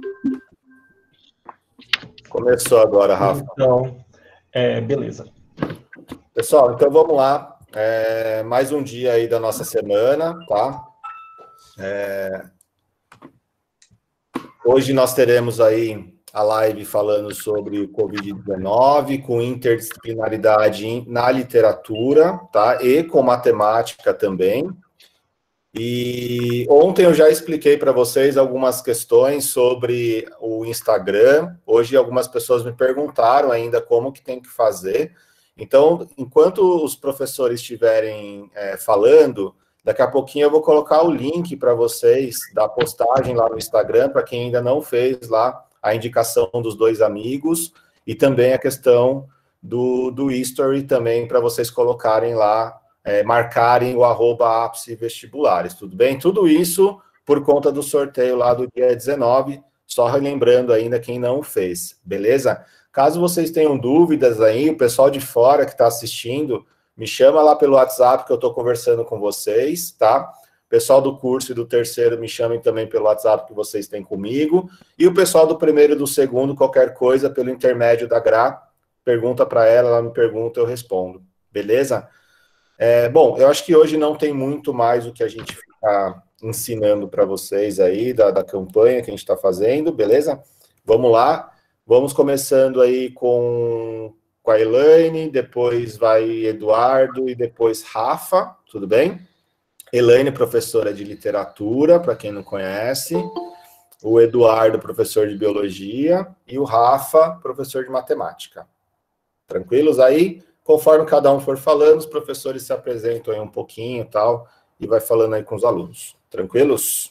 Começou agora, Rafa. Então, beleza. Pessoal, então vamos lá. Mais um dia aí da nossa semana, tá? Hoje nós teremos aí a live falando sobre o Covid-19, com interdisciplinaridade na literatura, tá? E com matemática também. E ontem eu já expliquei para vocês algumas questões sobre o Instagram. Hoje algumas pessoas me perguntaram ainda como que tem que fazer. Então, enquanto os professores estiverem falando, daqui a pouquinho eu vou colocar o link para vocês da postagem lá no Instagram, para quem ainda não fez lá a indicação dos 2 amigos, e também a questão do History também, para vocês colocarem lá, marcarem o @ápice vestibulares, tudo bem? Tudo isso por conta do sorteio lá do dia 19, só relembrando ainda quem não fez, beleza? Caso vocês tenham dúvidas aí, o pessoal de fora que está assistindo, me chama lá pelo WhatsApp que eu estou conversando com vocês, tá? O pessoal do curso e do terceiro me chamem também pelo WhatsApp que vocês têm comigo. E o pessoal do primeiro e do segundo, qualquer coisa, pelo intermédio da Gra, pergunta para ela me pergunta, eu respondo, beleza? Bom, eu acho que hoje não tem muito mais o que a gente ficar ensinando para vocês aí, da campanha que a gente está fazendo, beleza? Vamos lá, vamos começando aí com a Elaine, depois vai Eduardo e depois Rafa, tudo bem? Elaine, professora de literatura, para quem não conhece, o Eduardo, professor de biologia, e o Rafa, professor de matemática. Tranquilos aí? Conforme cada um for falando, os professores se apresentam aí um pouquinho e tal, e vai falando aí com os alunos. Tranquilos?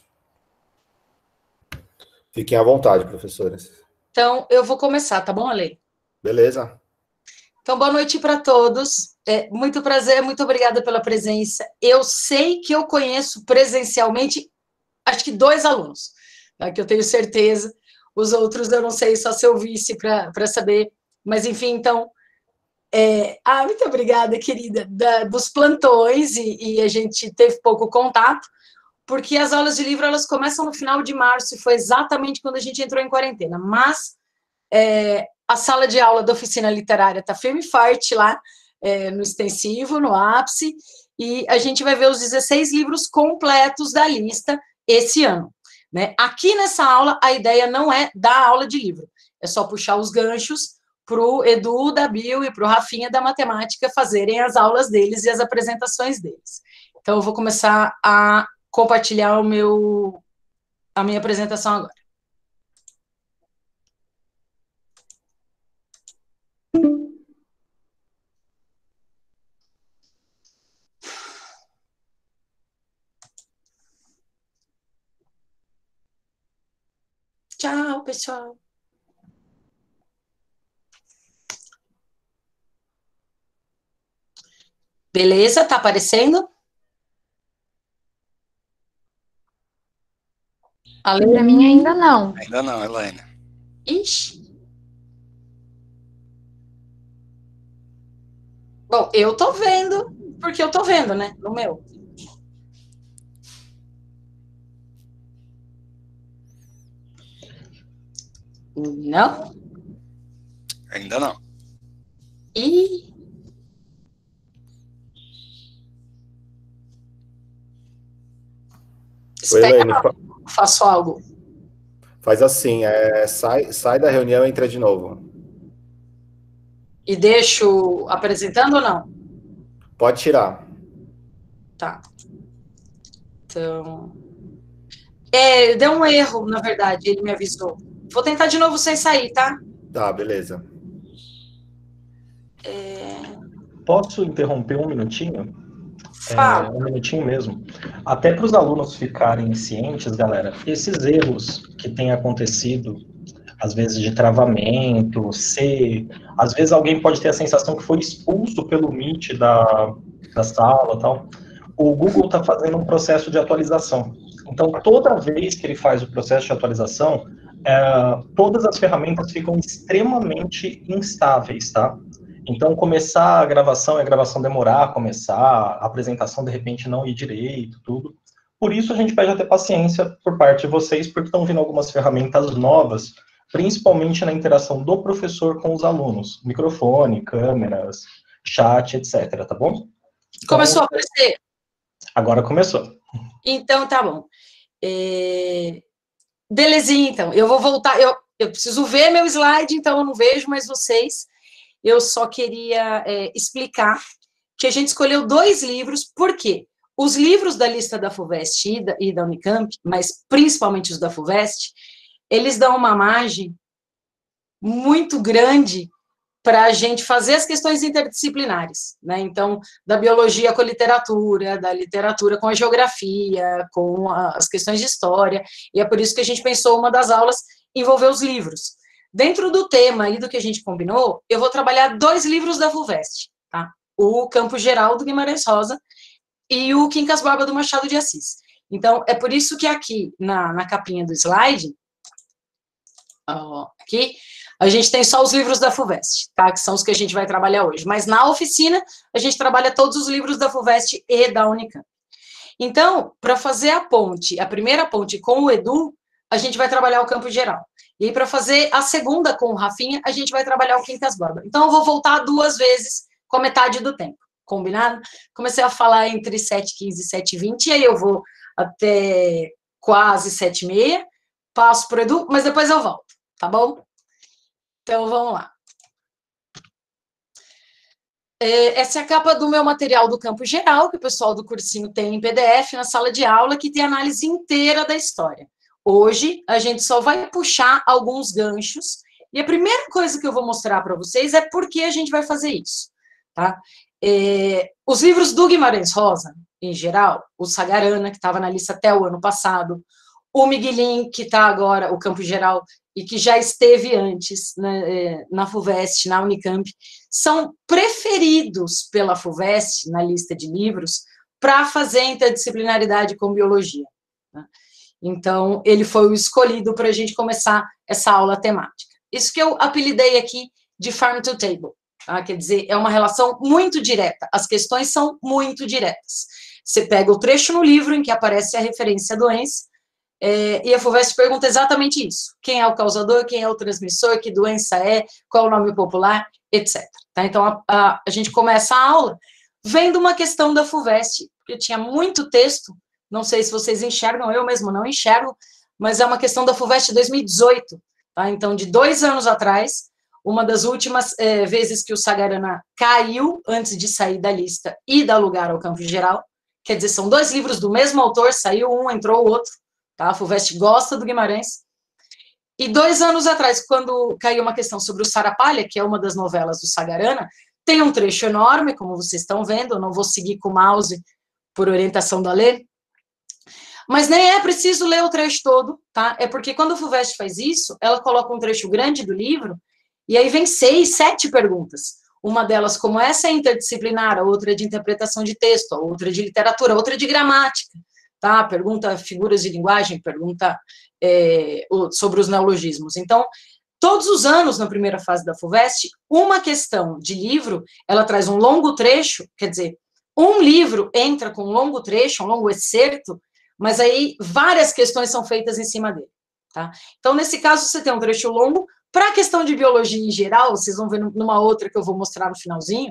Fiquem à vontade, professoras. Então, eu vou começar, tá bom, Ale? Beleza. Então, boa noite para todos. Muito prazer, muito obrigada pela presença. Eu sei que eu conheço presencialmente, acho que 2 alunos, tá? Que eu tenho certeza. Os outros eu não sei, só se eu visse para saber. Mas, enfim, então... muito obrigada, querida, dos plantões, e a gente teve pouco contato, porque as aulas de livro, elas começam no final de março, e foi exatamente quando a gente entrou em quarentena, mas a sala de aula da oficina literária está firme e forte lá, no extensivo, no ápice, e a gente vai ver os 16 livros completos da lista esse ano, né? Aqui nessa aula, a ideia não é dar aula de livro, é só puxar os ganchos para o Edu da Bio e para o Rafinha da Matemática fazerem as aulas deles e as apresentações deles. Então, eu vou começar a compartilhar a minha apresentação agora. Tchau, pessoal. Beleza? Tá aparecendo? Para mim ainda não. Ainda não, Elaine. Ixi. Bom, eu tô vendo, porque eu tô vendo, né? No meu. Não? Ainda não. Ih. Elaine, faço algo. Faz assim, sai da reunião e entra de novo. E deixo apresentando ou não? Pode tirar. Tá. Então... deu um erro, na verdade, ele me avisou. Vou tentar de novo sem sair, tá? Tá, beleza. Posso interromper um minutinho? Fala. Um minutinho mesmo. Até para os alunos ficarem cientes, galera, esses erros que têm acontecido, às vezes de travamento, às vezes alguém pode ter a sensação que foi expulso pelo Meet da sala e tal. O Google está fazendo um processo de atualização. Então, toda vez que ele faz o processo de atualização, todas as ferramentas ficam extremamente instáveis, tá? Então, começar a gravação demorar a começar, a apresentação, de repente, não ir direito, tudo, Por isso a gente pede até paciência por parte de vocês, porque estão vindo algumas ferramentas novas, principalmente na interação do professor com os alunos. Microfone, câmeras, chat, etc, tá bom? Então, Começou a aparecer? Agora começou. Então, tá bom. Belezinha, então. Eu vou voltar. Eu preciso ver meu slide, então eu não vejo mais vocês. Eu só queria explicar que a gente escolheu 2 livros, por quê? Os livros da lista da FUVEST e da Unicamp, mas principalmente os da FUVEST, eles dão uma margem muito grande para a gente fazer as questões interdisciplinares, né? Então, da biologia com a literatura, da literatura com a geografia, com as questões de história, e é por isso que a gente pensou uma das aulas envolver os livros. Dentro do tema e do que a gente combinou, eu vou trabalhar 2 livros da FUVEST, tá? O Campo Geral do Guimarães Rosa e o Quincas Borba do Machado de Assis. Então, é por isso que aqui, na capinha do slide, aqui, a gente tem só os livros da FUVEST, tá? Que são os que a gente vai trabalhar hoje. Mas na oficina, a gente trabalha todos os livros da FUVEST e da Unicamp. Então, para fazer a ponte, a primeira ponte com o Edu, a gente vai trabalhar o Campo Geral. E aí, para fazer a segunda com o Rafinha, a gente vai trabalhar o Quincas Borba. Então, eu vou voltar 2 vezes com metade do tempo. Combinado? Comecei a falar entre 7h15 e 7h20, e aí eu vou até quase 7h30, passo para o Edu, mas depois eu volto, tá bom? Então, vamos lá. Essa é a capa do meu material do Campo Geral, que o pessoal do cursinho tem em PDF na sala de aula, que tem a análise inteira da história. Hoje, a gente só vai puxar alguns ganchos, e a primeira coisa que eu vou mostrar para vocês é por que a gente vai fazer isso, tá? Os livros do Guimarães Rosa, em geral, o Sagarana, que estava na lista até o ano passado, o Miguelin, que está agora, o Campo Geral, e que já esteve antes, né, na FUVEST, na Unicamp, são preferidos pela FUVEST, na lista de livros, para fazer interdisciplinaridade com biologia. Né? Então, ele foi o escolhido para a gente começar essa aula temática. Isso que eu apelidei aqui de Farm to Table. Tá? Quer dizer, é uma relação muito direta. As questões são muito diretas. Você pega o trecho no livro em que aparece a referência à doença, e a FUVEST pergunta exatamente isso. Quem é o causador, quem é o transmissor, que doença é, qual é o nome popular, etc. Tá? Então, a gente começa a aula vendo uma questão da FUVEST, porque tinha muito texto, não sei se vocês enxergam, eu mesmo não enxergo, mas é uma questão da FUVEST 2018. Tá? Então, de 2 anos atrás, uma das últimas vezes que o Sagarana caiu antes de sair da lista e dar lugar ao Campo Geral, quer dizer, são 2 livros do mesmo autor, saiu um, entrou o outro, tá? A FUVEST gosta do Guimarães. E 2 anos atrás, quando caiu uma questão sobre o Sarapalha, que é uma das novelas do Sagarana, tem um trecho enorme, como vocês estão vendo, eu não vou seguir com o mouse por orientação da Lê, mas nem é preciso ler o trecho todo, tá? É porque quando a FUVEST faz isso, ela coloca um trecho grande do livro, e aí vem 6, 7 perguntas. Uma delas, como essa é interdisciplinar, a outra é de interpretação de texto, a outra é de literatura, a outra é de gramática, tá? Pergunta figuras de linguagem, pergunta sobre os neologismos. Então, todos os anos, na primeira fase da FUVEST, uma questão de livro, ela traz um longo trecho, quer dizer, um livro entra com um longo trecho, um longo excerto, mas aí várias questões são feitas em cima dele, tá? Então, nesse caso, você tem um trecho longo. Para a questão de biologia em geral, vocês vão ver numa outra que eu vou mostrar no finalzinho,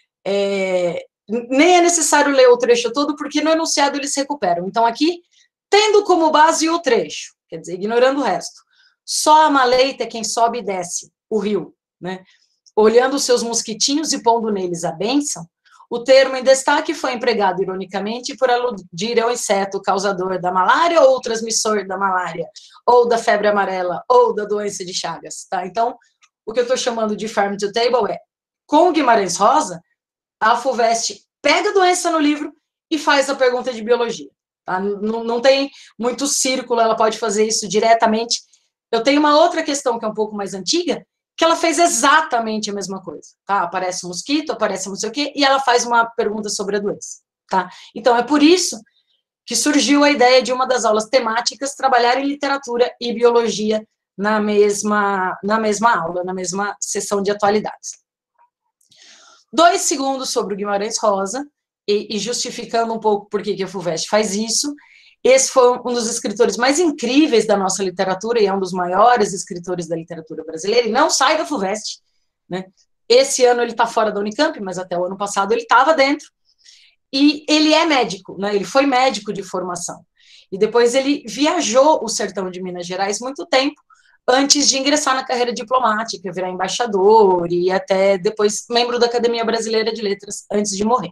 nem é necessário ler o trecho todo, porque no enunciado eles recuperam. Então, aqui, tendo como base o trecho, quer dizer, ignorando o resto, só a maleita é quem sobe e desce o rio, né? Olhando os seus mosquitinhos e pondo neles a bênção, o termo em destaque foi empregado ironicamente por aludir ao inseto causador da malária ou transmissor da malária, ou da febre amarela, ou da doença de Chagas, tá? Então, o que eu estou chamando de farm to table é, com o Guimarães Rosa, a FUVEST pega a doença no livro e faz a pergunta de biologia, tá? Não tem muito círculo, ela pode fazer isso diretamente. Eu tenho uma outra questão que é um pouco mais antiga, que ela fez exatamente a mesma coisa, tá? Aparece um mosquito, aparece não sei o quê, e ela faz uma pergunta sobre a doença, tá? Então, é por isso que surgiu a ideia de uma das aulas temáticas trabalhar em literatura e biologia na mesma aula, na mesma sessão de atualidades. 2 segundos sobre o Guimarães Rosa, e justificando um pouco por que a FUVEST faz isso, Esse foi um dos escritores mais incríveis da nossa literatura e é um dos maiores escritores da literatura brasileira, e não sai da FUVEST, né? Esse ano ele está fora da Unicamp, mas até o ano passado ele estava dentro. E ele é médico, né? Ele foi médico de formação. E depois ele viajou o sertão de Minas Gerais muito tempo, antes de ingressar na carreira diplomática, virar embaixador e até depois membro da Academia Brasileira de Letras, antes de morrer.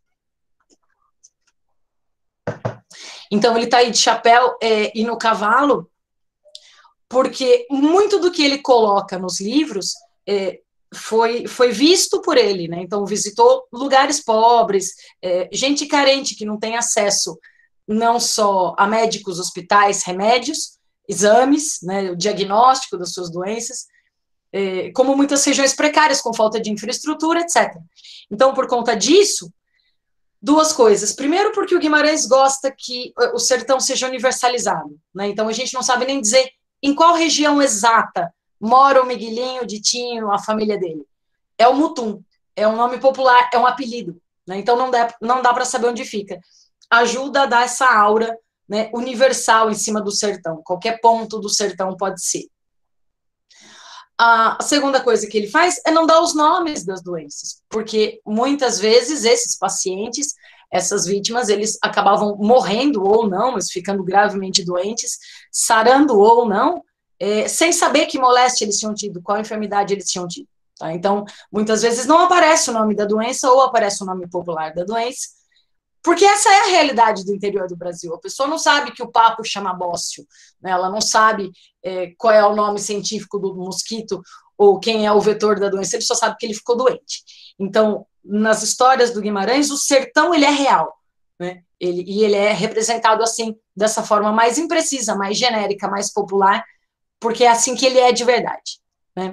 Então ele está aí de chapéu e no cavalo, porque muito do que ele coloca nos livros foi visto por ele, né? Então visitou lugares pobres, gente carente que não tem acesso não só a médicos, hospitais, remédios, exames, né, o diagnóstico das suas doenças, como muitas regiões precárias, com falta de infraestrutura, etc. Então, por conta disso, duas coisas. Primeiro, porque o Guimarães gosta que o sertão seja universalizado, né? Então, a gente não sabe nem dizer em qual região exata mora o Miguelinho, o Ditinho, a família dele. É o Mutum, é um nome popular, é um apelido, né? Então, não dá para saber onde fica. Ajuda a dar essa aura, né, universal em cima do sertão. Qualquer ponto do sertão pode ser. A segunda coisa que ele faz é não dar os nomes das doenças, porque muitas vezes esses pacientes, essas vítimas, eles acabavam morrendo ou não, mas ficando gravemente doentes, sarando ou não, sem saber que moléstia eles tinham tido, qual enfermidade eles tinham tido. Tá? Então, muitas vezes não aparece o nome da doença ou aparece o nome popular da doença, porque essa é a realidade do interior do Brasil. A pessoa não sabe que o papo chama bócio, né? Ela não sabe qual é o nome científico do mosquito ou quem é o vetor da doença, ele só sabe que ele ficou doente. Então, nas histórias do Guimarães, o sertão ele é real, né? Ele é representado assim, dessa forma mais imprecisa, mais genérica, mais popular, porque é assim que ele é de verdade, né?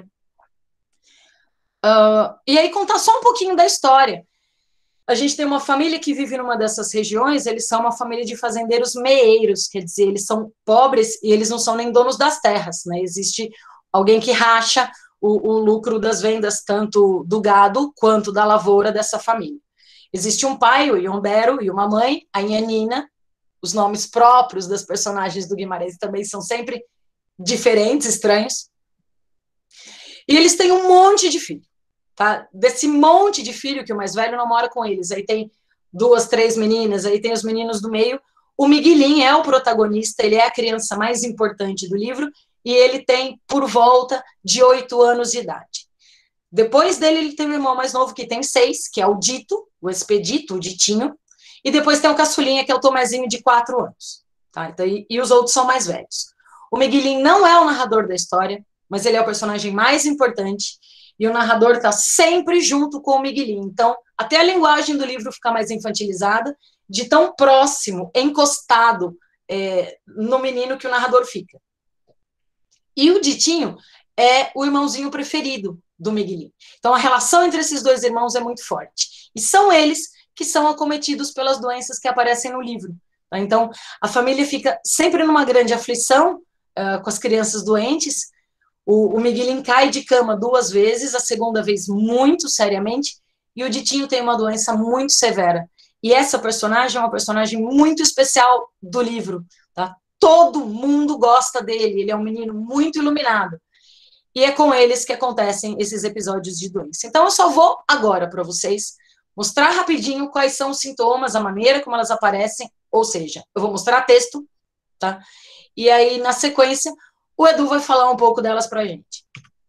E aí contar só um pouquinho da história. A gente tem uma família que vive numa dessas regiões, eles são uma família de fazendeiros meeiros, quer dizer, eles são pobres e eles não são nem donos das terras, né? Existe alguém que racha o lucro das vendas, tanto do gado quanto da lavoura dessa família. Existe um pai, o Iombero, e uma mãe, a Inhanina. Os nomes próprios das personagens do Guimarães também são sempre diferentes, estranhos. E eles têm um monte de filhos. Tá? Desse monte de filho, que o mais velho não mora com eles, aí tem 2, 3 meninas, aí tem os meninos do meio, o Miguelinho é o protagonista, ele é a criança mais importante do livro, e ele tem por volta de 8 anos de idade. Depois dele, ele tem um irmão mais novo, que tem 6, que é o Dito, o Expedito, o Ditinho, e depois tem o Caçulinha, que é o Tomezinho, de 4 anos. Tá? Então, e os outros são mais velhos. O Miguelinho não é o narrador da história, mas ele é o personagem mais importante, e o narrador está sempre junto com o Miguelinho. Então, até a linguagem do livro fica mais infantilizada, de tão próximo, encostado no menino que o narrador fica. E o Ditinho é o irmãozinho preferido do Miguelinho. Então, a relação entre esses dois irmãos é muito forte. E são eles que são acometidos pelas doenças que aparecem no livro. Tá? Então, a família fica sempre numa grande aflição com as crianças doentes. O Miguelinho cai de cama 2 vezes, a segunda vez muito seriamente, e o Ditinho tem uma doença muito severa. E essa personagem é uma personagem muito especial do livro. Tá? Todo mundo gosta dele, ele é um menino muito iluminado. E é com eles que acontecem esses episódios de doença. Então, eu só vou agora para vocês mostrar rapidinho quais são os sintomas, a maneira como elas aparecem, ou seja, eu vou mostrar texto, tá? E aí, na sequência, o Edu vai falar um pouco delas para a gente.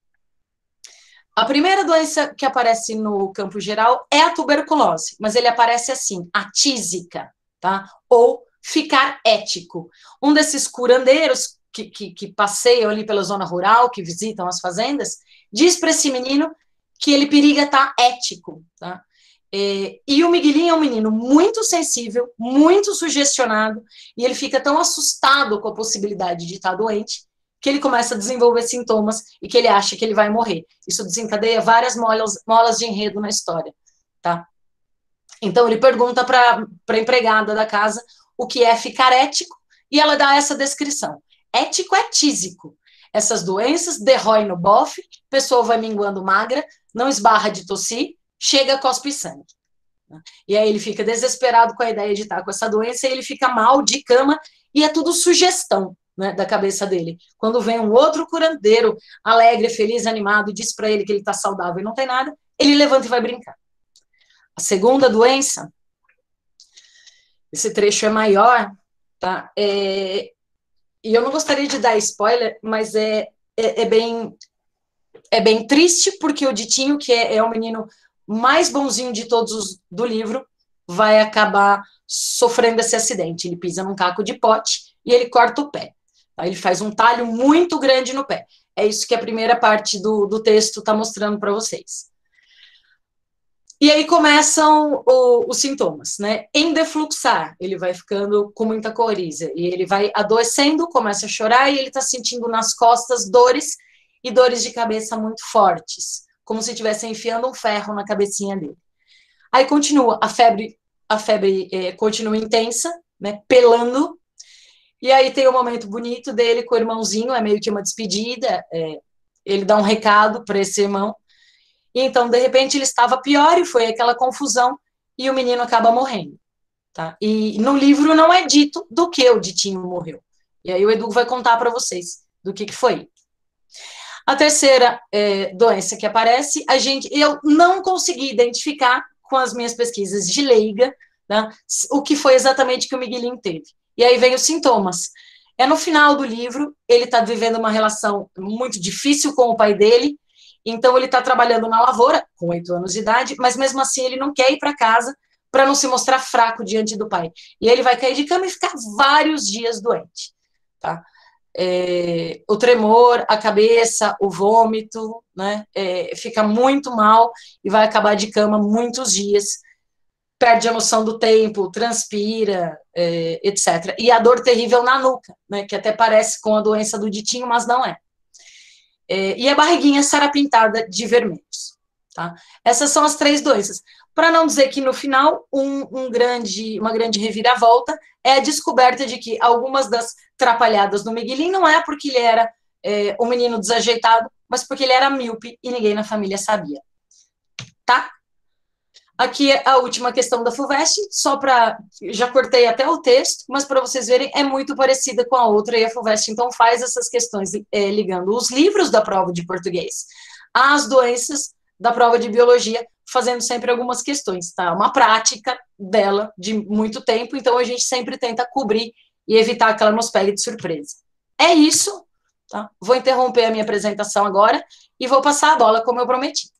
A primeira doença que aparece no campo geral é a tuberculose, mas ele aparece assim, atísica, tá? Ou ficar ético. Um desses curandeiros que passeiam ali pela zona rural, que visitam as fazendas, diz para esse menino que ele periga estar ético, tá? E o Miguelinho é um menino muito sensível, muito sugestionado, e ele fica tão assustado com a possibilidade de estar doente, que ele começa a desenvolver sintomas e que ele acha que ele vai morrer. Isso desencadeia várias molas de enredo na história, tá? Então ele pergunta para a empregada da casa o que é ficar ético, e ela dá essa descrição. Ético é tísico. Essas doenças derroem no bofe, pessoa vai minguando magra, não esbarra de tossir, chega a cospe sangue. né? E aí ele fica desesperado com a ideia de estar com essa doença, e ele fica mal de cama, e é tudo sugestão, né, da cabeça dele. Quando vem um outro curandeiro, alegre, feliz, animado, e diz para ele que ele está saudável e não tem nada, ele levanta e vai brincar. A segunda doença, esse trecho é maior, tá? E eu não gostaria de dar spoiler, mas é bem triste, porque o Ditinho, que é o menino mais bonzinho de todos do livro, vai acabar sofrendo esse acidente. Ele pisa num caco de pote e ele corta o pé. Tá? Ele faz um talho muito grande no pé. É isso que a primeira parte do texto está mostrando para vocês. E aí começam os sintomas, né? Endefluxar, ele vai ficando com muita coriza, e ele vai adoecendo, começa a chorar, e ele está sentindo nas costas dores, e dores de cabeça muito fortes, como se estivesse enfiando um ferro na cabecinha dele. Aí continua, a febre continua intensa, né, pelando, e aí tem um momento bonito dele com o irmãozinho, é meio que uma despedida, ele dá um recado para esse irmão, e então, de repente, ele estava pior, e foi aquela confusão, e o menino acaba morrendo. Tá? E no livro não é dito do que o Ditinho morreu. E aí o Edu vai contar para vocês do que foi. A terceira doença que aparece, eu não consegui identificar com as minhas pesquisas de leiga, né, o que foi exatamente que o Miguelinho teve. E aí vem os sintomas. No final do livro, ele está vivendo uma relação muito difícil com o pai dele, então ele está trabalhando na lavoura, com 8 anos de idade, mas mesmo assim ele não quer ir para casa para não se mostrar fraco diante do pai. E ele vai cair de cama e ficar vários dias doente. Tá? O tremor, a cabeça, o vômito, né, fica muito mal e vai acabar de cama muitos dias, perde a noção do tempo, transpira, etc. E a dor terrível na nuca, né, que até parece com a doença do Ditinho, mas não é. E a barriguinha sarapintada de vermelhos. Tá? Essas são as 3 doenças. Para não dizer que no final, uma grande reviravolta é a descoberta de que algumas das trapalhadas no Miguelinho não é porque ele era um menino desajeitado, mas porque ele era míope e ninguém na família sabia. Tá? Aqui é a última questão da FUVEST, já cortei até o texto, mas para vocês verem, é muito parecida com a outra, e a FUVEST, então, faz essas questões ligando os livros da prova de português às doenças da prova de biologia, fazendo sempre algumas questões, tá? Uma prática dela de muito tempo, então a gente sempre tenta cobrir e evitar que ela nos pegue de surpresa. É isso, tá? Vou interromper a minha apresentação agora e vou passar a bola, como eu prometi.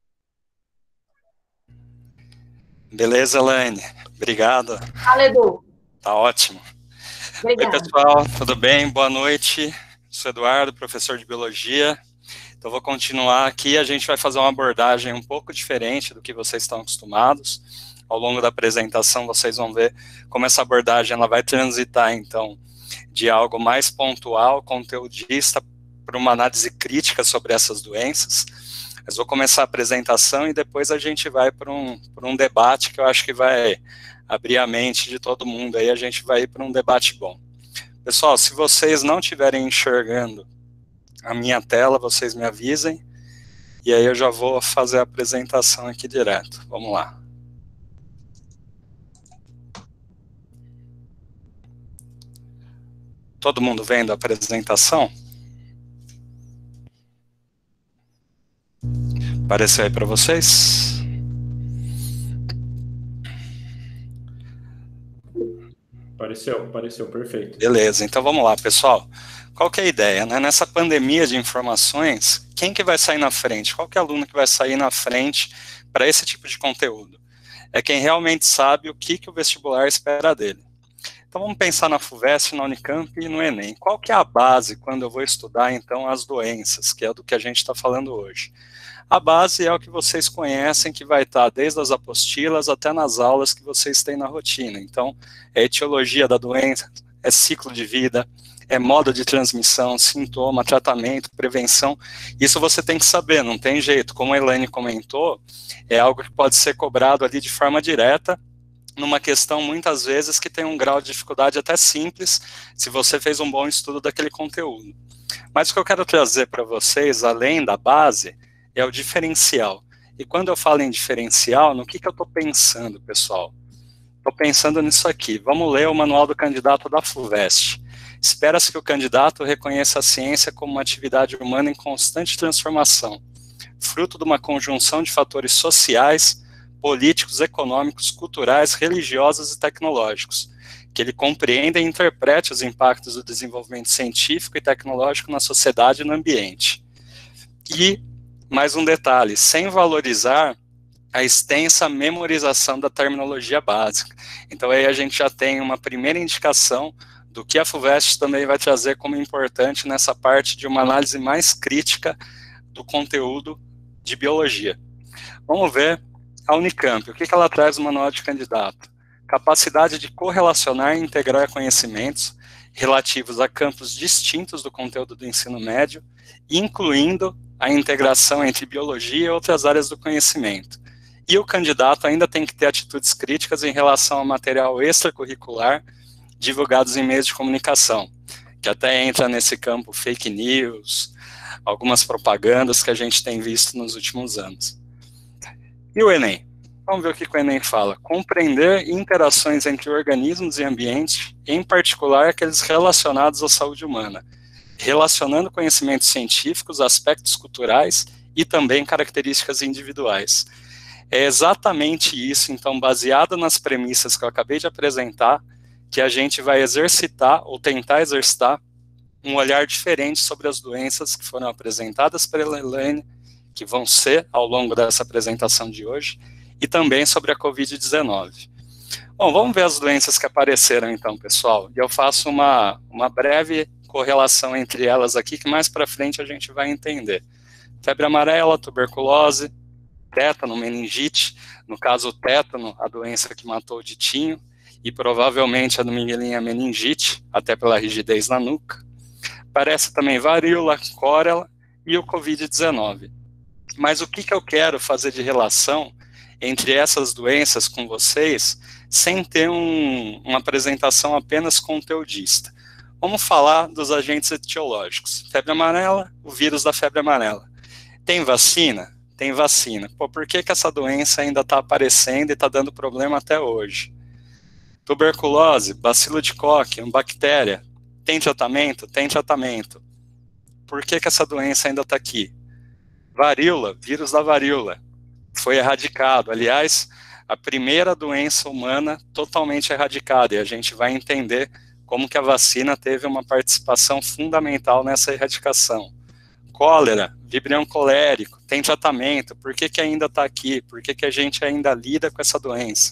Beleza, Elaine. Obrigado. Fala, Edu. Tá ótimo. Obrigada. Oi, pessoal. Tudo bem? Boa noite. Sou Eduardo, professor de Biologia. Então, vou continuar aqui. A gente vai fazer uma abordagem um pouco diferente do que vocês estão acostumados. Ao longo da apresentação, vocês vão ver como essa abordagem ela vai transitar, então, de algo mais pontual, conteudista, para uma análise crítica sobre essas doenças. Mas vou começar a apresentação e depois a gente vai para um debate que eu acho que vai abrir a mente de todo mundo. Aí a gente vai ir para um debate bom. Pessoal, se vocês não estiverem enxergando a minha tela, vocês me avisem. E aí eu já vou fazer a apresentação aqui direto. Vamos lá. Todo mundo vendo a apresentação? Apareceu aí para vocês? Apareceu, perfeito. Beleza, então vamos lá, pessoal. Qual que é a ideia, né? Nessa pandemia de informações, quem que vai sair na frente? Qual que é o aluno que vai sair na frente para esse tipo de conteúdo? É quem realmente sabe o que o vestibular espera dele. Então vamos pensar na FUVEST, na Unicamp e no Enem. Qual que é a base quando eu vou estudar, então, as doenças, que é do que a gente está falando hoje? A base é o que vocês conhecem, que vai estar desde as apostilas até nas aulas que vocês têm na rotina. Então, é etiologia da doença, é ciclo de vida, é modo de transmissão, sintoma, tratamento, prevenção. Isso você tem que saber, não tem jeito. Como a Elaine comentou, é algo que pode ser cobrado ali de forma direta, numa questão, muitas vezes, que tem um grau de dificuldade até simples, se você fez um bom estudo daquele conteúdo. Mas o que eu quero trazer para vocês, além da base, é o diferencial. E quando eu falo em diferencial, no que eu estou pensando, pessoal? Estou pensando nisso aqui. Vamos ler o manual do candidato da FUVEST. Espera-se que o candidato reconheça a ciência como uma atividade humana em constante transformação, fruto de uma conjunção de fatores sociais, políticos, econômicos, culturais, religiosos e tecnológicos, que ele compreenda e interprete os impactos do desenvolvimento científico e tecnológico na sociedade e no ambiente. E, mais um detalhe, sem valorizar a extensa memorização da terminologia básica. Então aí a gente já tem uma primeira indicação do que a FUVEST também vai trazer como importante nessa parte de uma análise mais crítica do conteúdo de biologia. Vamos ver a Unicamp, o que ela traz no manual de candidato? Capacidade de correlacionar e integrar conhecimentos relativos a campos distintos do conteúdo do ensino médio, incluindo a integração entre biologia e outras áreas do conhecimento. E o candidato ainda tem que ter atitudes críticas em relação ao material extracurricular divulgados em meios de comunicação, que até entra nesse campo fake news, algumas propagandas que a gente tem visto nos últimos anos. E o Enem? Vamos ver o que o Enem fala. Compreender interações entre organismos e ambiente, em particular aqueles relacionados à saúde humana, relacionando conhecimentos científicos, aspectos culturais e também características individuais. É exatamente isso, então, baseado nas premissas que eu acabei de apresentar, que a gente vai exercitar, ou tentar exercitar, um olhar diferente sobre as doenças que foram apresentadas pela Elaine, que vão ser ao longo dessa apresentação de hoje, e também sobre a Covid-19. Bom, vamos ver as doenças que apareceram então, pessoal, e eu faço uma breve correlação entre elas aqui, que mais para frente a gente vai entender. Febre amarela, tuberculose, tétano, meningite, no caso o tétano, a doença que matou o Ditinho, e provavelmente a do Miguelinho a meningite, até pela rigidez na nuca. Parece também varíola, cólera e o Covid-19. Mas o que eu quero fazer de relação entre essas doenças com vocês, sem ter uma apresentação apenas conteudista? Vamos falar dos agentes etiológicos. Febre amarela, o vírus da febre amarela. Tem vacina? Tem vacina. Pô, por que essa doença ainda está aparecendo e está dando problema até hoje? Tuberculose, bacilo de Koch, uma bactéria. Tem tratamento? Tem tratamento. Por que essa doença ainda está aqui? Varíola, vírus da varíola. Foi erradicado. Aliás, a primeira doença humana totalmente erradicada. E a gente vai entender como que a vacina teve uma participação fundamental nessa erradicação. Cólera, vibrião colérico, tem tratamento. Por que ainda está aqui? Por que a gente ainda lida com essa doença?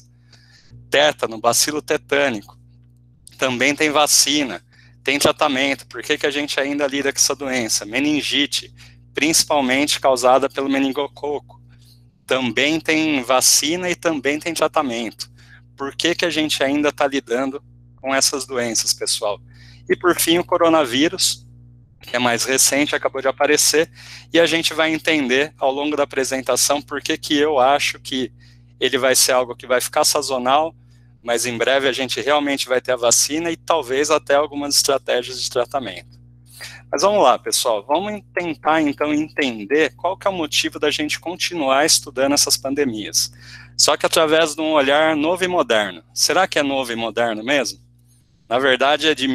Tétano, bacilo tetânico, também tem vacina, tem tratamento. Por que a gente ainda lida com essa doença? Meningite, principalmente causada pelo meningococo, também tem vacina e também tem tratamento. Por que a gente ainda está lidando com essas doenças, pessoal? E por fim, o coronavírus, que é mais recente, acabou de aparecer, e a gente vai entender ao longo da apresentação por que eu acho que ele vai ser algo que vai ficar sazonal, mas em breve a gente realmente vai ter a vacina e talvez até algumas estratégias de tratamento. Mas vamos lá, pessoal, vamos tentar então entender qual que é o motivo da gente continuar estudando essas pandemias. Só que através de um olhar novo e moderno. Será que é novo e moderno mesmo? Na verdade é de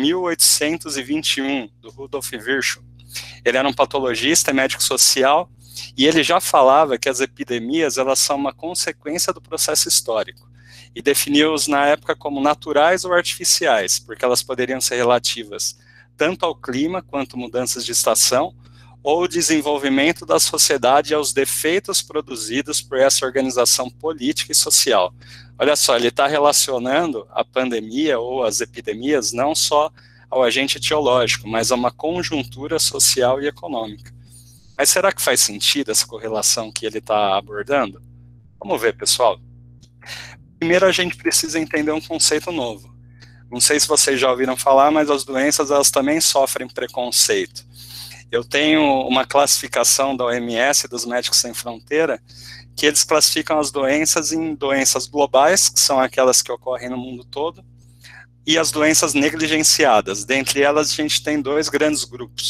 1821, do Rudolf Virchow. Ele era um patologista e médico social, e ele já falava que as epidemias elas são uma consequência do processo histórico, e definiu-os na época como naturais ou artificiais, porque elas poderiam ser relativas tanto ao clima quanto mudanças de estação, ou desenvolvimento da sociedade e aos defeitos produzidos por essa organização política e social. Olha só, ele está relacionando a pandemia ou as epidemias não só ao agente etiológico, mas a uma conjuntura social e econômica. Mas será que faz sentido essa correlação que ele está abordando? Vamos ver, pessoal. Primeiro a gente precisa entender um conceito novo. Não sei se vocês já ouviram falar, mas as doenças elas também sofrem preconceito. Eu tenho uma classificação da OMS, dos Médicos Sem Fronteira, que eles classificam as doenças em doenças globais, que são aquelas que ocorrem no mundo todo, e as doenças negligenciadas. Dentre elas a gente tem dois grandes grupos.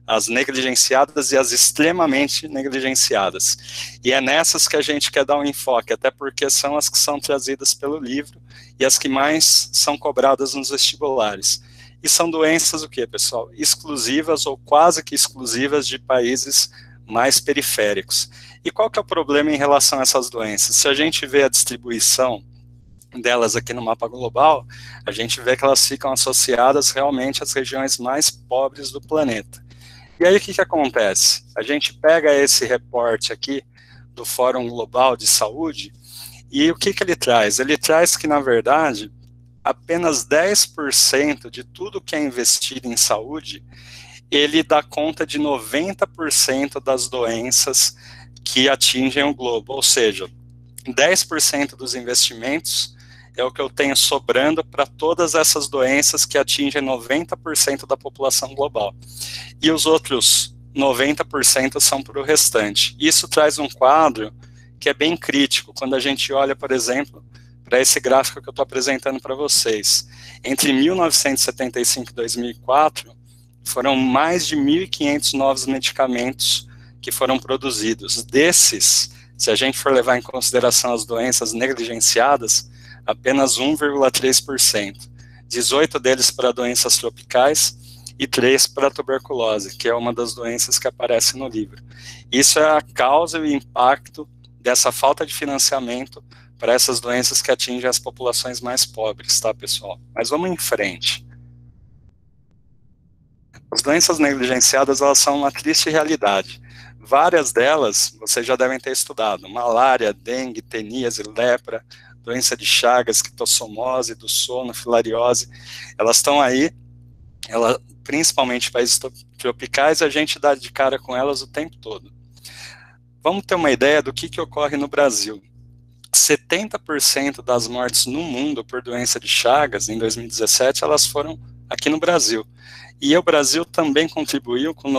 as negligenciadas e as extremamente negligenciadas. E é nessas que a gente quer dar um enfoque, até porque são as que são trazidas pelo livro e as que mais são cobradas nos vestibulares. E são doenças, o quê, pessoal? Exclusivas ou quase que exclusivas de países mais periféricos. E qual que é o problema em relação a essas doenças? Se a gente vê a distribuição delas aqui no mapa global, a gente vê que elas ficam associadas realmente às regiões mais pobres do planeta. E aí o que acontece? A gente pega esse reporte aqui do Fórum Global de Saúde e o que ele traz? Ele traz que, na verdade, apenas 10% de tudo que é investido em saúde, ele dá conta de 90% das doenças que atingem o globo, ou seja, 10% dos investimentos é o que eu tenho sobrando para todas essas doenças que atingem 90% da população global. E os outros 90% são para o restante. Isso traz um quadro que é bem crítico, quando a gente olha, por exemplo, para esse gráfico que eu estou apresentando para vocês. Entre 1975 e 2004, foram mais de 1.500 novos medicamentos que foram produzidos. Desses, se a gente for levar em consideração as doenças negligenciadas, apenas 1,3%. 18 deles para doenças tropicais e 3 para tuberculose, que é uma das doenças que aparece no livro. Isso é a causa e o impacto dessa falta de financiamento para essas doenças que atingem as populações mais pobres, tá, pessoal? Mas vamos em frente. As doenças negligenciadas, elas são uma triste realidade. Várias delas, vocês já devem ter estudado: malária, dengue, teníase, lepra, doença de Chagas, quitossomose, do sono, filariose, elas estão aí, principalmente em países tropicais, a gente dá de cara com elas o tempo todo. Vamos ter uma ideia do que ocorre no Brasil. 70% das mortes no mundo por doença de Chagas, em 2017, elas foram aqui no Brasil. E o Brasil também contribuiu com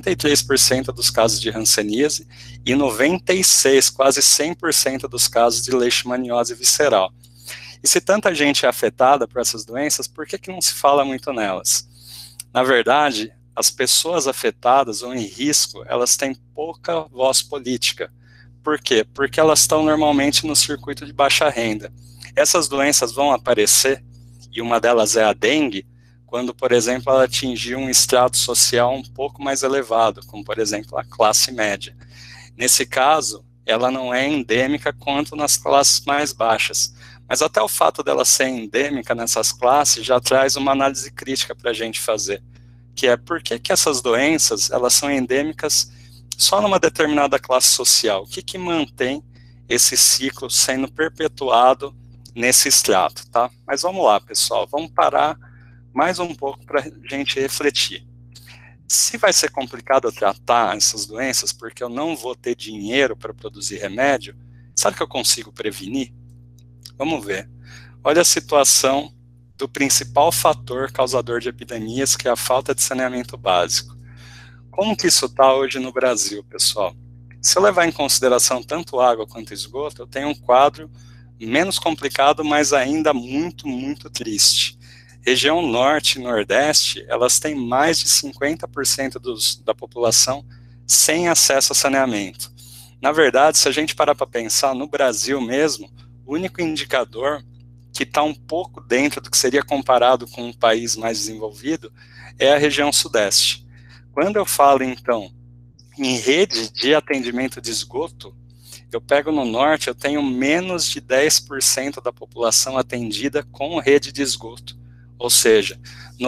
93% dos casos de hanseníase e 96%, quase 100% dos casos de leishmaniose visceral. E se tanta gente é afetada por essas doenças, por que não se fala muito nelas? Na verdade, as pessoas afetadas ou em risco, elas têm pouca voz política. Por quê? Porque elas estão normalmente no circuito de baixa renda. Essas doenças vão aparecer, e uma delas é a dengue, quando, por exemplo, ela atingir um estrato social um pouco mais elevado, como, por exemplo, a classe média. Nesse caso, ela não é endêmica quanto nas classes mais baixas, mas até o fato dela ser endêmica nessas classes já traz uma análise crítica para a gente fazer, que é por que essas doenças, elas são endêmicas só numa determinada classe social? O que mantém esse ciclo sendo perpetuado nesse extrato, tá? Mas vamos lá, pessoal, vamos parar mais um pouco para a gente refletir. Se vai ser complicado tratar essas doenças, porque eu não vou ter dinheiro para produzir remédio, sabe que eu consigo prevenir? Vamos ver. Olha a situação do principal fator causador de epidemias, que é a falta de saneamento básico. Como que isso está hoje no Brasil, pessoal? Se eu levar em consideração tanto água quanto esgoto, eu tenho um quadro menos complicado, mas ainda muito, muito triste. Região Norte e Nordeste, elas têm mais de 50% da população sem acesso a saneamento. Na verdade, se a gente parar para pensar, no Brasil mesmo, o único indicador que está um pouco dentro do que seria comparado com um país mais desenvolvido é a região Sudeste. Quando eu falo, então, em rede de atendimento de esgoto, eu pego no Norte, eu tenho menos de 10% da população atendida com rede de esgoto. Ou seja,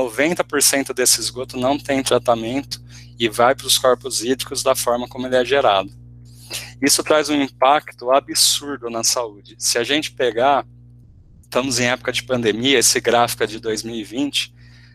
90% desse esgoto não tem tratamento e vai para os corpos hídricos da forma como ele é gerado. Isso traz um impacto absurdo na saúde. Se a gente pegar, estamos em época de pandemia, esse gráfico é de 2020,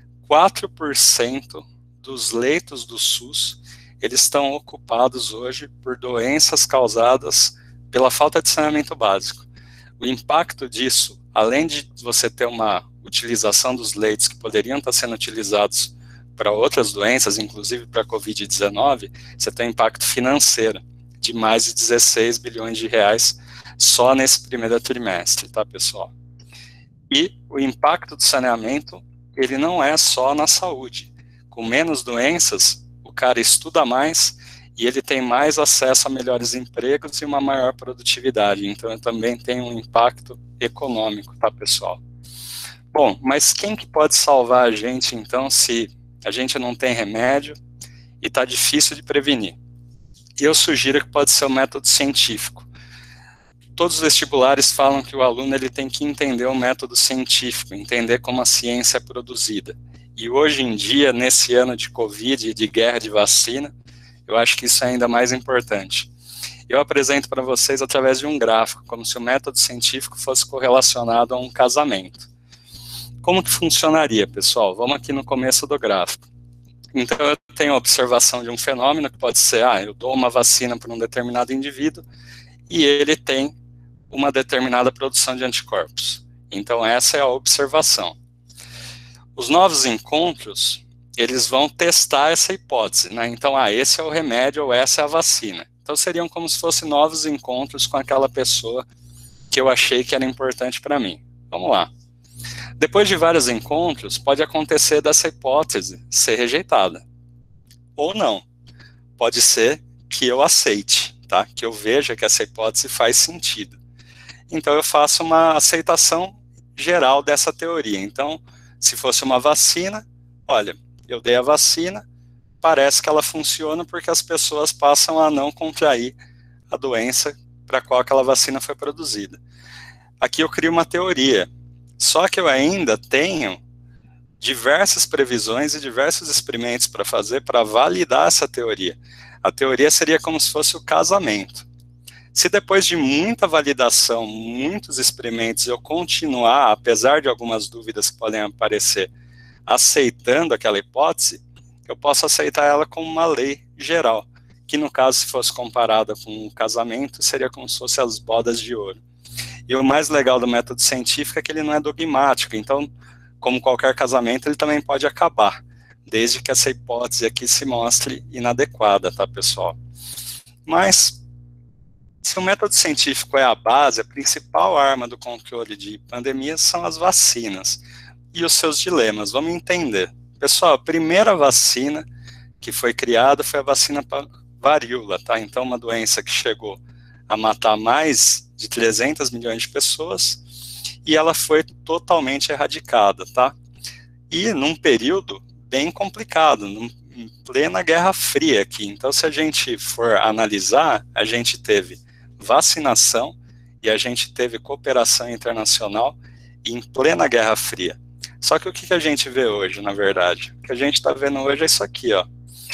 4% dos leitos do SUS, eles estão ocupados hoje por doenças causadas pela falta de saneamento básico. O impacto disso, além de você ter uma utilização dos leitos que poderiam estar sendo utilizados para outras doenças, inclusive para a Covid-19, você tem um impacto financeiro de mais de 16 bilhões de reais só nesse primeiro trimestre, tá, pessoal? E o impacto do saneamento, ele não é só na saúde. Com menos doenças, o cara estuda mais e ele tem mais acesso a melhores empregos e uma maior produtividade. Então, também tem um impacto econômico, tá, pessoal? Bom, mas quem que pode salvar a gente, então, se a gente não tem remédio e está difícil de prevenir? Eu sugiro que pode ser o método científico. Todos os vestibulares falam que o aluno ele tem que entender o método científico, entender como a ciência é produzida. E hoje em dia, nesse ano de Covid e de guerra de vacina, eu acho que isso é ainda mais importante. Eu apresento para vocês através de um gráfico, como se o método científico fosse correlacionado a um casamento. Como que funcionaria, pessoal? Vamos aqui no começo do gráfico. Então, eu tenho a observação de um fenômeno que pode ser, eu dou uma vacina para um determinado indivíduo e ele tem uma determinada produção de anticorpos. Então, essa é a observação. Os novos encontros, eles vão testar essa hipótese, né? Então, esse é o remédio ou essa é a vacina. Então, seriam como se fossem novos encontros com aquela pessoa que eu achei que era importante para mim. Vamos lá. Depois de vários encontros, pode acontecer dessa hipótese ser rejeitada. Ou não. Pode ser que eu aceite, tá? Que eu veja que essa hipótese faz sentido. Então, eu faço uma aceitação geral dessa teoria. Então, se fosse uma vacina, olha, eu dei a vacina, parece que ela funciona porque as pessoas passam a não contrair a doença para a qual aquela vacina foi produzida. Aqui eu crio uma teoria, só que eu ainda tenho diversas previsões e diversos experimentos para fazer para validar essa teoria. A teoria seria como se fosse o casamento. Se depois de muita validação, muitos experimentos, eu continuar, apesar de algumas dúvidas que podem aparecer, aceitando aquela hipótese, eu posso aceitar ela como uma lei geral, que no caso, se fosse comparada com o casamento, seria como se fosse as bodas de ouro. E o mais legal do método científico é que ele não é dogmático, então, como qualquer casamento, ele também pode acabar, desde que essa hipótese aqui se mostre inadequada, tá, pessoal? Mas, se o método científico é a base, a principal arma do controle de pandemias são as vacinas e os seus dilemas. Vamos entender. Pessoal, a primeira vacina que foi criada foi a vacina para varíola, tá? Então, uma doença que chegou a matar mais de 300 milhões de pessoas e ela foi totalmente erradicada, tá? E num período bem complicado, em plena Guerra Fria aqui. Então, se a gente for analisar, a gente teve vacinação e a gente teve cooperação internacional em plena Guerra Fria. Só que o que a gente vê hoje, na verdade? O que a gente está vendo hoje é isso aqui, ó.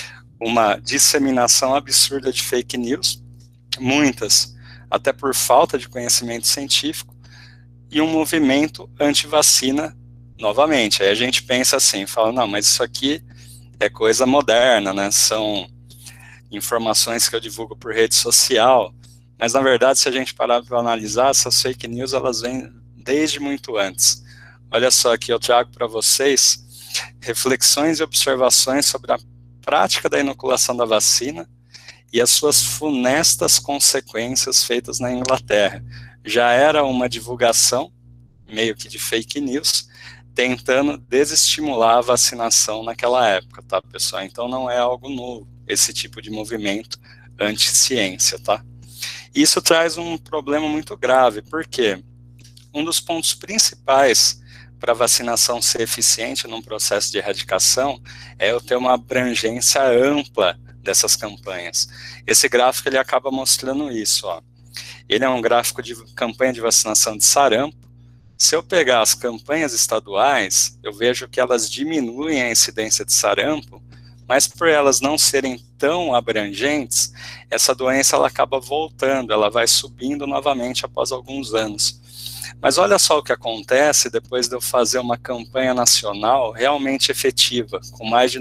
Uma disseminação absurda de fake news, muitas, até por falta de conhecimento científico, e um movimento anti-vacina novamente. Aí a gente pensa assim, fala, não, mas isso aqui é coisa moderna, né? São informações que eu divulgo por rede social, mas na verdade, se a gente parar para analisar, essas fake news, elas vêm desde muito antes. Olha só, aqui eu trago para vocês reflexões e observações sobre a prática da inoculação da vacina e as suas funestas consequências feitas na Inglaterra. Já era uma divulgação, meio que de fake news, tentando desestimular a vacinação naquela época, tá, pessoal? Então não é algo novo, esse tipo de movimento anti-ciência, tá? Isso traz um problema muito grave, porque um dos pontos principais para a vacinação ser eficiente num processo de erradicação é eu ter uma abrangência ampla dessas campanhas. Esse gráfico ele acaba mostrando isso, ó. Ele é um gráfico de campanha de vacinação de sarampo. Se eu pegar as campanhas estaduais, eu vejo que elas diminuem a incidência de sarampo, mas por elas não serem tão abrangentes, essa doença ela acaba voltando, ela vai subindo novamente após alguns anos. Mas olha só o que acontece depois de eu fazer uma campanha nacional realmente efetiva, com mais de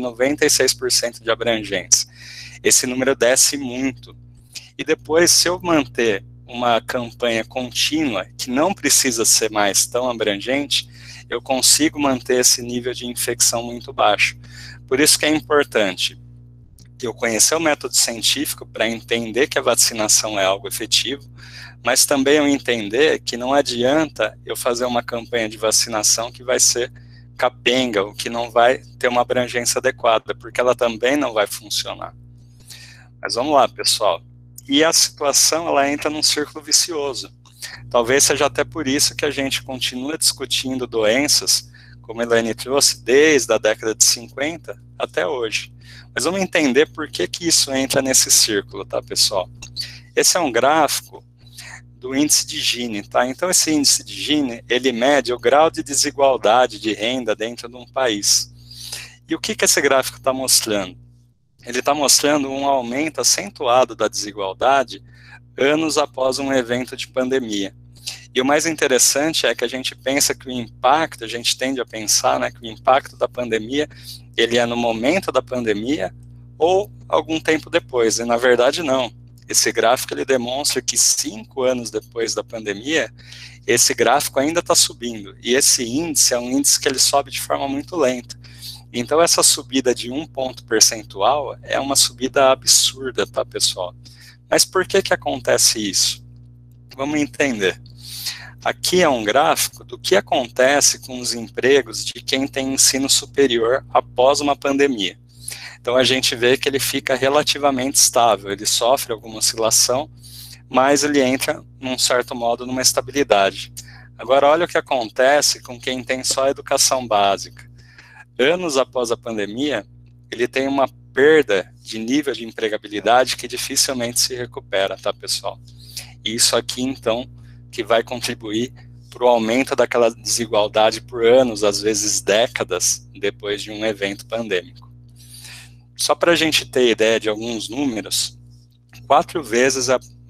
96% de abrangência. Esse número desce muito. E depois, se eu manter uma campanha contínua, que não precisa ser mais tão abrangente, eu consigo manter esse nível de infecção muito baixo. Por isso que é importante eu conhecer o método científico para entender que a vacinação é algo efetivo, mas também eu entender que não adianta eu fazer uma campanha de vacinação que vai ser capenga, ou que não vai ter uma abrangência adequada, porque ela também não vai funcionar. Mas vamos lá, pessoal. E a situação, ela entra num círculo vicioso. Talvez seja até por isso que a gente continua discutindo doenças, como a Elaine trouxe, desde a década de 50 até hoje. Mas vamos entender por que isso entra nesse círculo, tá, pessoal? Esse é um gráfico do índice de Gini, tá? Então, esse índice de Gini, ele mede o grau de desigualdade de renda dentro de um país. E o que esse gráfico está mostrando? Ele está mostrando um aumento acentuado da desigualdade anos após um evento de pandemia. E o mais interessante é que a gente pensa que o impacto, a gente tende a pensar, né, que o impacto da pandemia, ele é no momento da pandemia ou algum tempo depois, e na verdade não. Esse gráfico, ele demonstra que 5 anos depois da pandemia, esse gráfico ainda está subindo, e esse índice é um índice que ele sobe de forma muito lenta. Então essa subida de 1 ponto percentual é uma subida absurda, tá, pessoal? Mas por que acontece isso? Vamos entender. Aqui é um gráfico do que acontece com os empregos de quem tem ensino superior após uma pandemia. Então a gente vê que ele fica relativamente estável, ele sofre alguma oscilação, mas ele entra, num certo modo, numa estabilidade. Agora olha o que acontece com quem tem só educação básica. Anos após a pandemia, ele tem uma perda de nível de empregabilidade que dificilmente se recupera, tá, pessoal? E isso aqui, então, que vai contribuir para o aumento daquela desigualdade por anos, às vezes décadas, depois de um evento pandêmico. Só para a gente ter ideia de alguns números, 4 vezes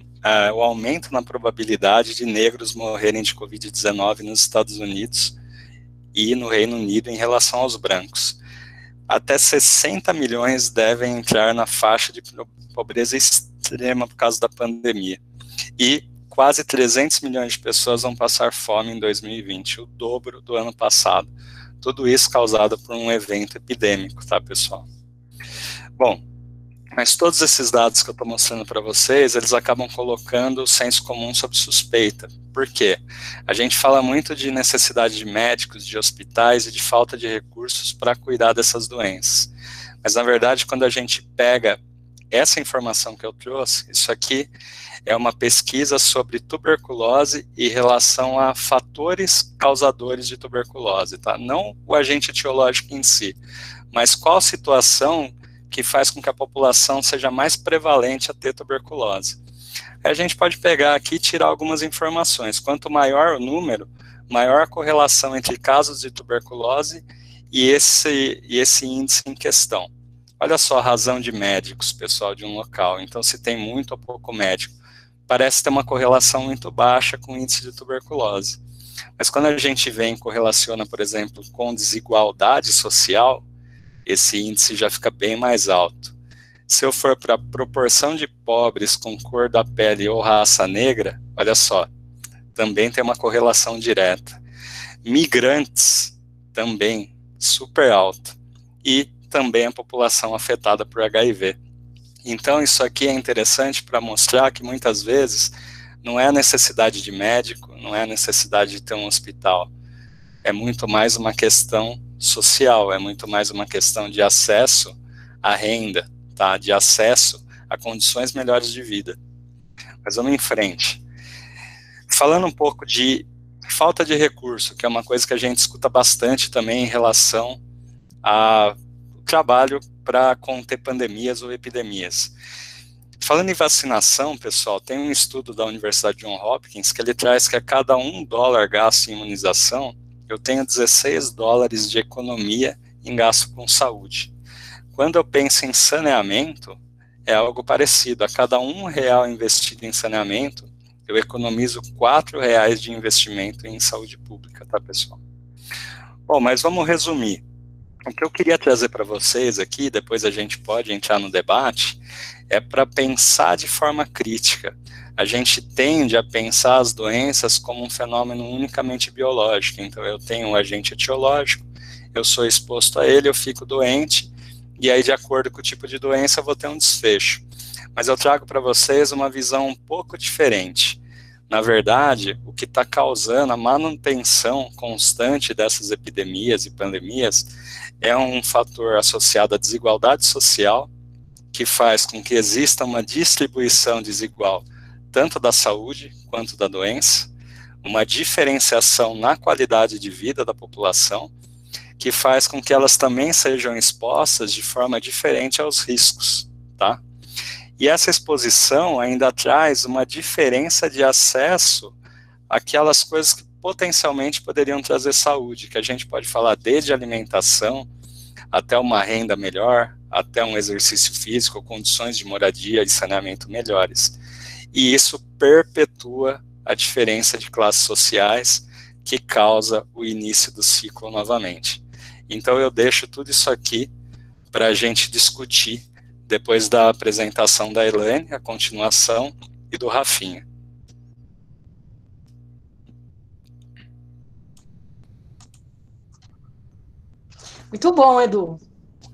o aumento na probabilidade de negros morrerem de Covid-19 nos Estados Unidos e no Reino Unido em relação aos brancos. Até 60 milhões devem entrar na faixa de pobreza extrema por causa da pandemia. E quase 300 milhões de pessoas vão passar fome em 2020, o dobro do ano passado. Tudo isso causado por um evento epidêmico, tá, pessoal? Bom, mas todos esses dados que eu estou mostrando para vocês, eles acabam colocando o senso comum sob suspeita. Por quê? A gente fala muito de necessidade de médicos, de hospitais e de falta de recursos para cuidar dessas doenças. Mas, na verdade, quando a gente pega essa informação que eu trouxe, isso aqui é uma pesquisa sobre tuberculose e relação a fatores causadores de tuberculose, tá? Não o agente etiológico em si, mas qual situação que faz com que a população seja mais prevalente a ter tuberculose. Aí a gente pode pegar aqui e tirar algumas informações. Quanto maior o número, maior a correlação entre casos de tuberculose e esse índice em questão. Olha só a razão de médicos, pessoal, de um local. Então, se tem muito ou pouco médico, parece ter uma correlação muito baixa com o índice de tuberculose. Mas quando a gente vem e correlaciona, por exemplo, com desigualdade social, esse índice já fica bem mais alto. Se eu for para a proporção de pobres com cor da pele ou raça negra, olha só, também tem uma correlação direta. Migrantes, também, super alta. E também a população afetada por HIV. Então, isso aqui é interessante para mostrar que muitas vezes não é a necessidade de médico, não é a necessidade de ter um hospital. É muito mais uma questão social, é muito mais uma questão de acesso à renda, tá? De acesso a condições melhores de vida. Mas vamos em frente. Falando um pouco de falta de recurso, que é uma coisa que a gente escuta bastante também em relação ao trabalho para conter pandemias ou epidemias. Falando em vacinação, pessoal, tem um estudo da Universidade Johns Hopkins que ele traz que a cada $1 gasto em imunização, eu tenho $16 de economia em gasto com saúde. Quando eu penso em saneamento, é algo parecido. A cada R$1 investido em saneamento, eu economizo R$4 de investimento em saúde pública, tá, pessoal? Bom, mas vamos resumir. O que eu queria trazer para vocês aqui, depois a gente pode entrar no debate, é para pensar de forma crítica. A gente tende a pensar as doenças como um fenômeno unicamente biológico. Então, eu tenho um agente etiológico, eu sou exposto a ele, eu fico doente, e aí, de acordo com o tipo de doença, eu vou ter um desfecho. Mas eu trago para vocês uma visão um pouco diferente. Na verdade, o que está causando a manutenção constante dessas epidemias e pandemias é um fator associado à desigualdade social, que faz com que exista uma distribuição desigual tanto da saúde quanto da doença, uma diferenciação na qualidade de vida da população, que faz com que elas também sejam expostas de forma diferente aos riscos, tá? E essa exposição ainda traz uma diferença de acesso àquelas coisas que potencialmente poderiam trazer saúde, que a gente pode falar desde alimentação, até uma renda melhor, até um exercício físico, condições de moradia e saneamento melhores. E isso perpetua a diferença de classes sociais que causa o início do ciclo novamente. Então eu deixo tudo isso aqui para a gente discutir depois da apresentação da Elaine, a continuação, e do Rafinha. Muito bom, Edu.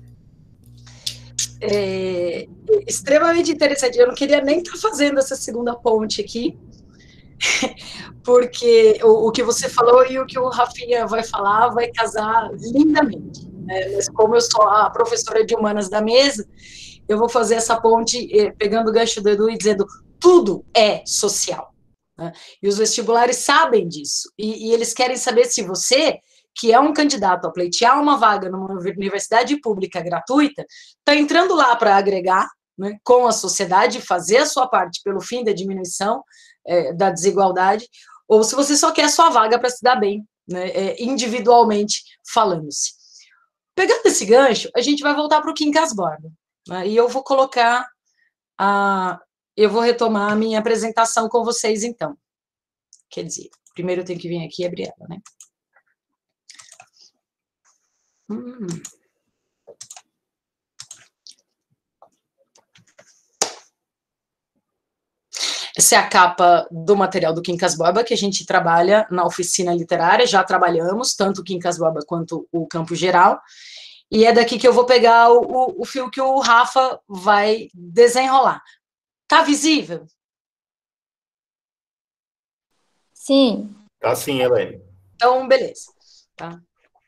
Extremamente interessante. Eu não queria nem estar fazendo essa segunda ponte aqui, porque o que você falou e o que o Rafinha vai falar vai casar lindamente, né? Mas como eu sou a professora de humanas da mesa, eu vou fazer essa ponte pegando o gancho do Edu e dizendo tudo é social, né? E os vestibulares sabem disso, e eles querem saber se você, que é um candidato a pleitear uma vaga numa universidade pública gratuita, está entrando lá para agregar, né, com a sociedade, fazer a sua parte pelo fim da diminuição da desigualdade, ou se você só quer a sua vaga para se dar bem, né, individualmente falando-se. Pegando esse gancho, a gente vai voltar para o Quincas Borba, né, e eu vou colocar eu vou retomar a minha apresentação com vocês, então. Quer dizer, primeiro eu tenho que vir aqui e abrir ela, né? Essa é a capa do material do Quincas Borba, que a gente trabalha na oficina literária, já trabalhamos, tanto o Quincas Borba quanto o Campo Geral, e é daqui que eu vou pegar o fio que o Rafa vai desenrolar. Tá visível? Sim. Tá sim, Elaine. Então, beleza. Tá.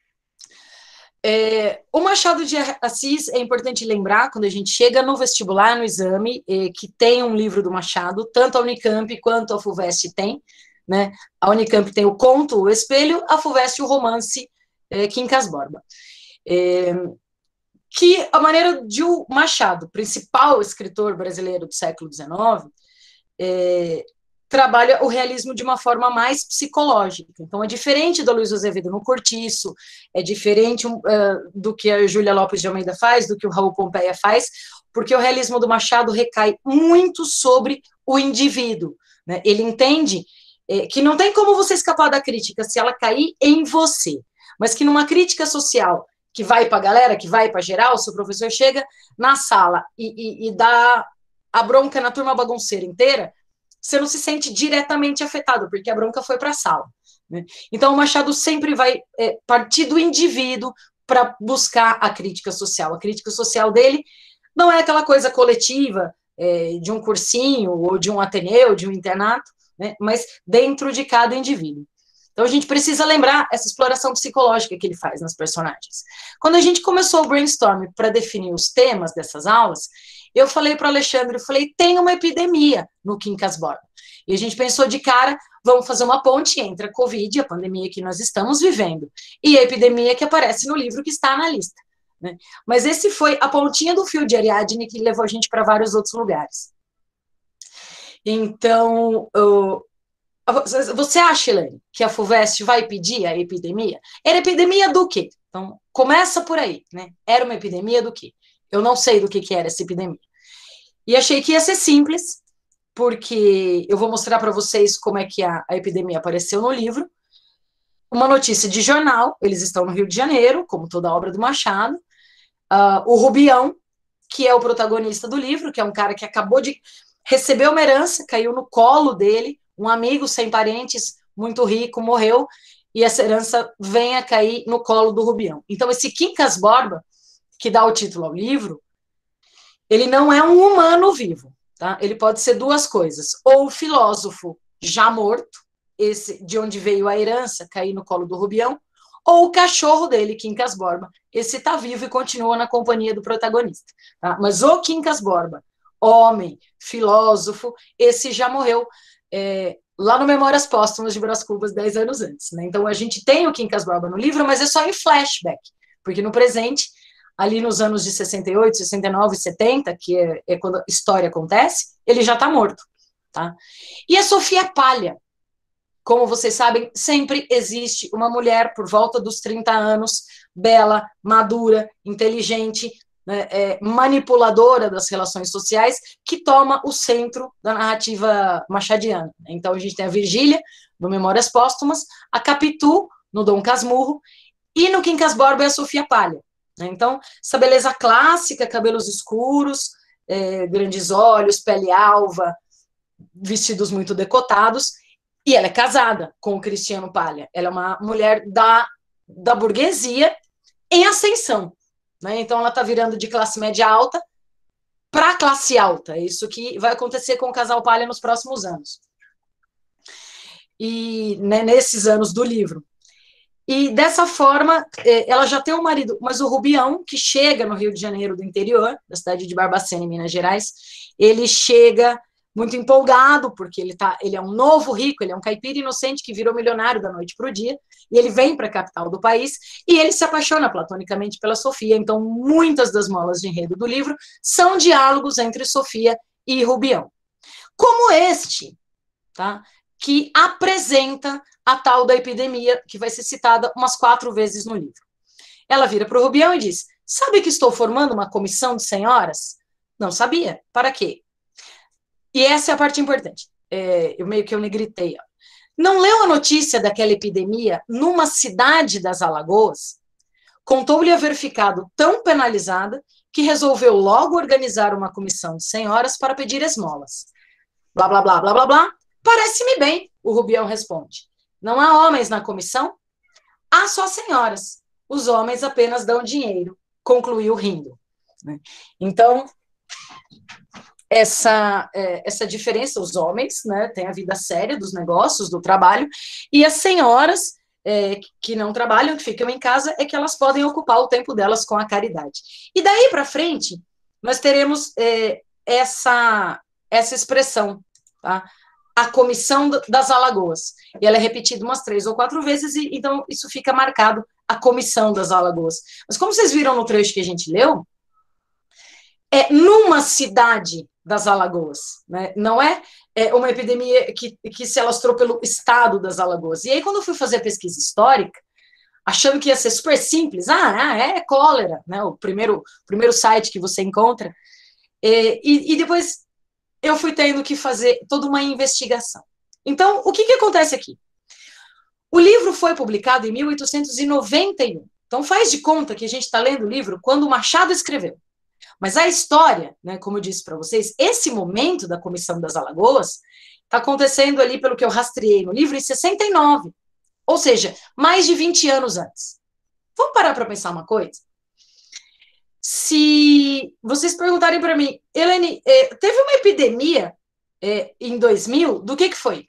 O Machado de Assis, é importante lembrar, quando a gente chega no vestibular, no exame, que tem um livro do Machado, tanto a Unicamp quanto a FUVEST tem, né? A Unicamp tem o Conto, o Espelho, a FUVEST o romance Quincas Borba. Que a maneira de o Machado, principal escritor brasileiro do século XIX, trabalha o realismo de uma forma mais psicológica. Então, é diferente do Luiz Azevedo no Cortiço, é diferente do que a Júlia Lopes de Almeida faz, do que o Raul Pompeia faz, porque o realismo do Machado recai muito sobre o indivíduo, né? Ele entende que não tem como você escapar da crítica se ela cair em você, mas que numa crítica social que vai para a galera, que vai para geral, se o professor chega na sala e dá a bronca na turma bagunceira inteira, você não se sente diretamente afetado, porque a bronca foi para a sala, né? Então, o Machado sempre vai partir do indivíduo para buscar a crítica social. A crítica social dele não é aquela coisa coletiva de um cursinho, ou de um ateneu, de um internato, né? Mas dentro de cada indivíduo. Então, a gente precisa lembrar essa exploração psicológica que ele faz nas personagens. Quando a gente começou o brainstorm para definir os temas dessas aulas, eu falei para o Alexandre, eu falei, tem uma epidemia no Quincas Borba. E a gente pensou de cara, vamos fazer uma ponte entre a Covid, a pandemia que nós estamos vivendo, e a epidemia que aparece no livro que está na lista, né? Mas esse foi a pontinha do fio de Ariadne que levou a gente para vários outros lugares. Então, você acha, Elaine, que a FUVEST vai pedir a epidemia? Era epidemia do quê? Então, começa por aí, né? Era uma epidemia do quê? Eu não sei do que era essa epidemia. E achei que ia ser simples, porque eu vou mostrar para vocês como é que a epidemia apareceu no livro. Uma notícia de jornal, eles estão no Rio de Janeiro, como toda a obra do Machado. O Rubião, que é o protagonista do livro, que é um cara que acabou de receber uma herança, caiu no colo dele, um amigo sem parentes, muito rico, morreu, e essa herança vem a cair no colo do Rubião. Então, esse Quincas Borba, que dá o título ao livro, ele não é um humano vivo, tá? Ele pode ser duas coisas, ou filósofo já morto, esse de onde veio a herança, cair no colo do Rubião, ou o cachorro dele, Quincas Borba. Esse está vivo e continua na companhia do protagonista. Tá? Mas o Quincas Borba, homem, filósofo, esse já morreu lá no Memórias Póstumas de Brás Cubas, 10 anos antes. Né? Então, a gente tem o Quincas Borba no livro, mas é só em flashback, porque no presente, ali nos anos de 68, 69, 70, que é quando a história acontece, ele já está morto. Tá? E a Sofia Palha, como vocês sabem, sempre existe uma mulher por volta dos 30 anos, bela, madura, inteligente, né, manipuladora das relações sociais, que toma o centro da narrativa machadiana. Então, a gente tem a Virgília, no Memórias Póstumas, a Capitu, no Dom Casmurro, e no Quincas Borba é a Sofia Palha. Né? Então, essa beleza clássica, cabelos escuros, grandes olhos, pele alva, vestidos muito decotados, e ela é casada com o Cristiano Palha. Ela é uma mulher da burguesia em ascensão. Né? Então, ela está virando de classe média alta para classe alta. É isso que vai acontecer com o casal Palha nos próximos anos. E né, nesses anos do livro. E dessa forma, ela já tem um marido, mas o Rubião, que chega no Rio de Janeiro do interior, da cidade de Barbacena, em Minas Gerais, ele chega muito empolgado, porque ele é um novo rico, ele é um caipira inocente que virou milionário da noite para o dia, e ele vem para a capital do país, e ele se apaixona platonicamente pela Sofia. Então, muitas das molas de enredo do livro são diálogos entre Sofia e Rubião. Como este, tá? Que apresenta a tal da epidemia, que vai ser citada umas 4 vezes no livro. Ela vira para o Rubião e diz: sabe que estou formando uma comissão de senhoras? Não sabia. Para quê? E essa é a parte importante. Eu negritei. Ó. Não leu a notícia daquela epidemia numa cidade das Alagoas? Contou-lhe haver ficado tão penalizada que resolveu logo organizar uma comissão de senhoras para pedir esmolas. Blá, blá, blá, blá, blá, blá. Parece-me bem, o Rubião responde. Não há homens na comissão? Há só senhoras. Os homens apenas dão dinheiro, concluiu rindo. Então, essa diferença, os homens, né, têm a vida séria dos negócios, do trabalho, e as senhoras que não trabalham, que ficam em casa, é que elas podem ocupar o tempo delas com a caridade. E daí para frente, nós teremos essa expressão, tá? A comissão das Alagoas. E ela é repetida umas 3 ou 4 vezes, e então isso fica marcado, a comissão das Alagoas. Mas como vocês viram no trecho que a gente leu, é numa cidade das Alagoas, né? Não é uma epidemia que se alastrou pelo estado das Alagoas. E aí, quando eu fui fazer a pesquisa histórica, achando que ia ser super simples, é cólera, né? O primeiro site que você encontra, e depois eu fui tendo que fazer toda uma investigação. Então, o que acontece aqui? O livro foi publicado em 1891. Então, faz de conta que a gente está lendo o livro quando o Machado escreveu. Mas a história, né, como eu disse para vocês, esse momento da Comissão das Alagoas está acontecendo ali, pelo que eu rastreei no livro, em 69. Ou seja, mais de 20 anos antes. Vamos parar para pensar uma coisa? Se vocês perguntarem para mim, Helene, teve uma epidemia em 2000, do que foi?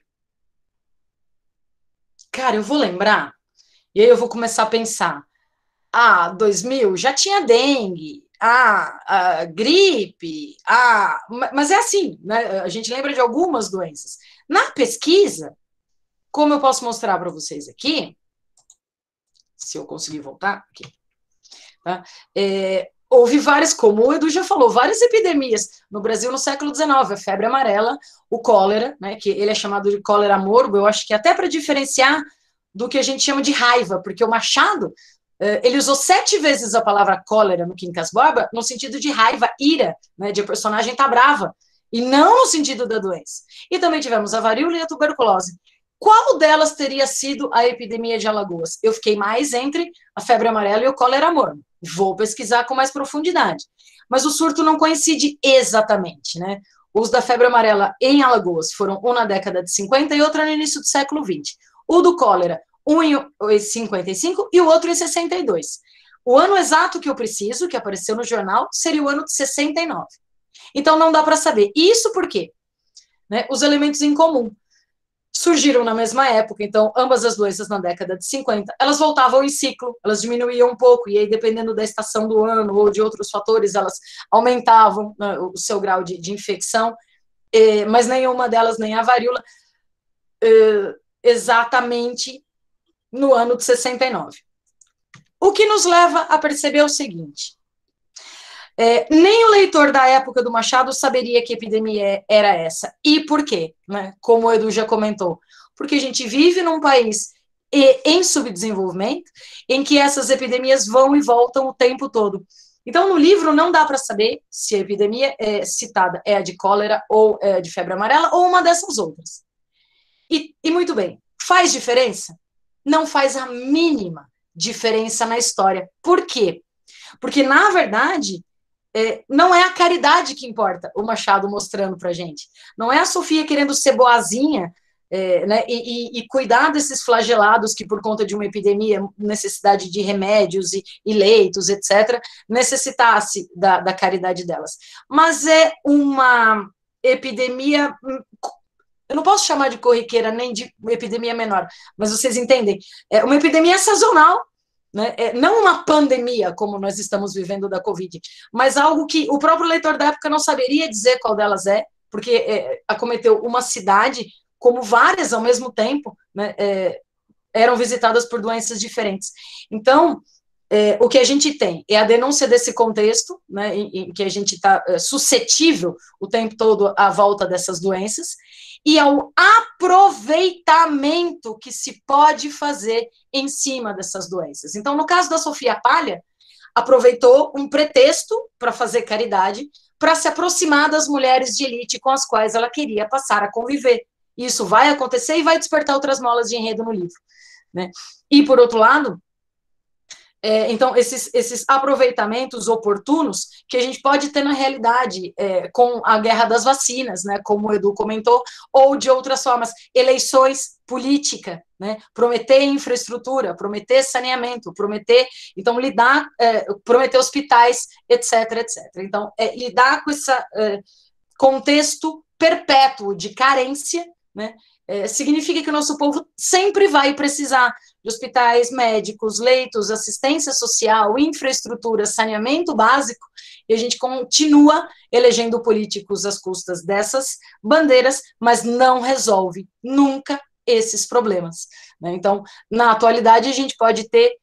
Cara, eu vou lembrar, e aí eu vou começar a pensar, 2000 já tinha dengue, a gripe, mas é assim, né? A gente lembra de algumas doenças. Na pesquisa, como eu posso mostrar para vocês aqui, se eu conseguir voltar, aqui, tá? Houve várias, como o Edu já falou, várias epidemias no Brasil no século XIX, a febre amarela, o cólera, né, que ele é chamado de cólera morbo, eu acho que até para diferenciar do que a gente chama de raiva, porque o Machado, ele usou 7 vezes a palavra cólera no Quincas Borba, no sentido de raiva, ira, né, de a personagem estar brava, e não no sentido da doença. E também tivemos a varíola e a tuberculose. Qual delas teria sido a epidemia de Alagoas? Eu fiquei mais entre a febre amarela e o cólera morbo. Vou pesquisar com mais profundidade. Mas o surto não coincide exatamente, né? Os da febre amarela em Alagoas foram um na década de 50 e outro no início do século 20. O do cólera, um em 55 e o outro em 62. O ano exato que eu preciso, que apareceu no jornal, seria o ano de 69. Então não dá para saber. Isso por quê? Né? Os elementos em comum. surgiram na mesma época, então ambas as doenças na década de 50, elas voltavam em ciclo, elas diminuíam um pouco, e aí dependendo da estação do ano ou de outros fatores, elas aumentavam, né, o seu grau de infecção, mas nenhuma delas, nem a varíola, exatamente no ano de 69. O que nos leva a perceber o seguinte: nem o leitor da época do Machado saberia que epidemia era essa. E por quê? Né? Como o Edu já comentou. Porque a gente vive num país em subdesenvolvimento, em que essas epidemias vão e voltam o tempo todo. Então, no livro não dá para saber se a epidemia citada é a de cólera, ou de febre amarela, ou uma dessas outras. E muito bem, faz diferença? Não faz a mínima diferença na história. Por quê? Porque, na verdade, não é a caridade que importa, o Machado mostrando para a gente. Não é a Sofia querendo ser boazinha, né, e cuidar desses flagelados que, por conta de uma epidemia, necessidade de remédios e leitos, etc., necessitasse da caridade delas. Mas é uma epidemia, eu não posso chamar de corriqueira, nem de epidemia menor, mas vocês entendem, é uma epidemia sazonal, né? Não uma pandemia, como nós estamos vivendo da Covid, mas algo que o próprio leitor da época não saberia dizer qual delas é, porque acometeu uma cidade, como várias ao mesmo tempo, né, eram visitadas por doenças diferentes. Então, o que a gente tem é a denúncia desse contexto, né, em que a gente está suscetível o tempo todo à volta dessas doenças, e ao aproveitamento que se pode fazer em cima dessas doenças. Então, no caso da Sofia Palha, aproveitou um pretexto para fazer caridade, para se aproximar das mulheres de elite com as quais ela queria passar a conviver. Isso vai acontecer e vai despertar outras molas de enredo no livro, né? E, por outro lado, então, esses aproveitamentos oportunos que a gente pode ter na realidade com a guerra das vacinas, né, como o Edu comentou, ou de outras formas, eleições, política, né, prometer infraestrutura, prometer saneamento, prometer, então, prometer hospitais, etc, etc. Então, lidar com esse contexto perpétuo de carência, né, significa que o nosso povo sempre vai precisar de hospitais, médicos, leitos, assistência social, infraestrutura, saneamento básico, e a gente continua elegendo políticos às custas dessas bandeiras, mas não resolve nunca esses problemas, né? Então, na atualidade, a gente pode ter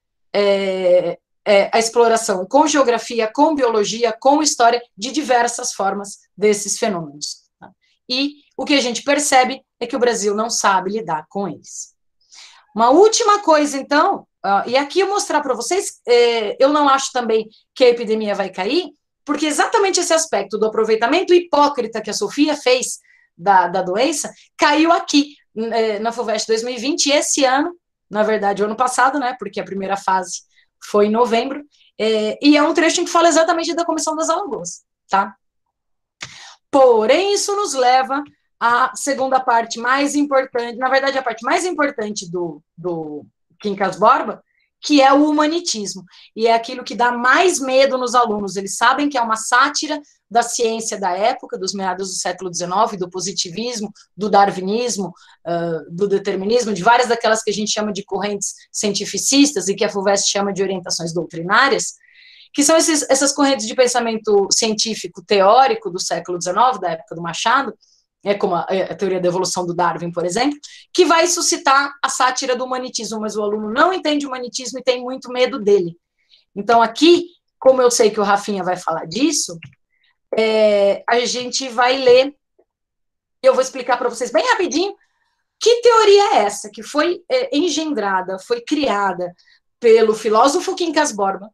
a exploração com geografia, com biologia, com história, de diversas formas desses fenômenos, tá? E o que a gente percebe é que o Brasil não sabe lidar com eles. Uma última coisa, então, e aqui eu mostrar para vocês, eu não acho também que a epidemia vai cair, porque exatamente esse aspecto do aproveitamento hipócrita que a Sofia fez da doença, caiu aqui, na FUVEST 2020, e esse ano, na verdade, o ano passado, né, porque a primeira fase foi em novembro, e é um trecho em que fala exatamente da Comissão das Alagoas, tá? Porém, isso nos leva à segunda parte mais importante, na verdade, a parte mais importante do Quincas Borba, que é o humanitismo, e é aquilo que dá mais medo nos alunos. Eles sabem que é uma sátira da ciência da época, dos meados do século XIX, do positivismo, do darwinismo, do determinismo, de várias daquelas que a gente chama de correntes cientificistas e que a FUVEST chama de orientações doutrinárias, que são essas correntes de pensamento científico teórico do século XIX, da época do Machado, como a teoria da evolução do Darwin, por exemplo, que vai suscitar a sátira do humanitismo, mas o aluno não entende o humanitismo e tem muito medo dele. Então, aqui, como eu sei que o Rafinha vai falar disso, a gente vai ler, eu vou explicar para vocês bem rapidinho, que teoria é essa, que foi engendrada, foi criada pelo filósofo Quincas Borba.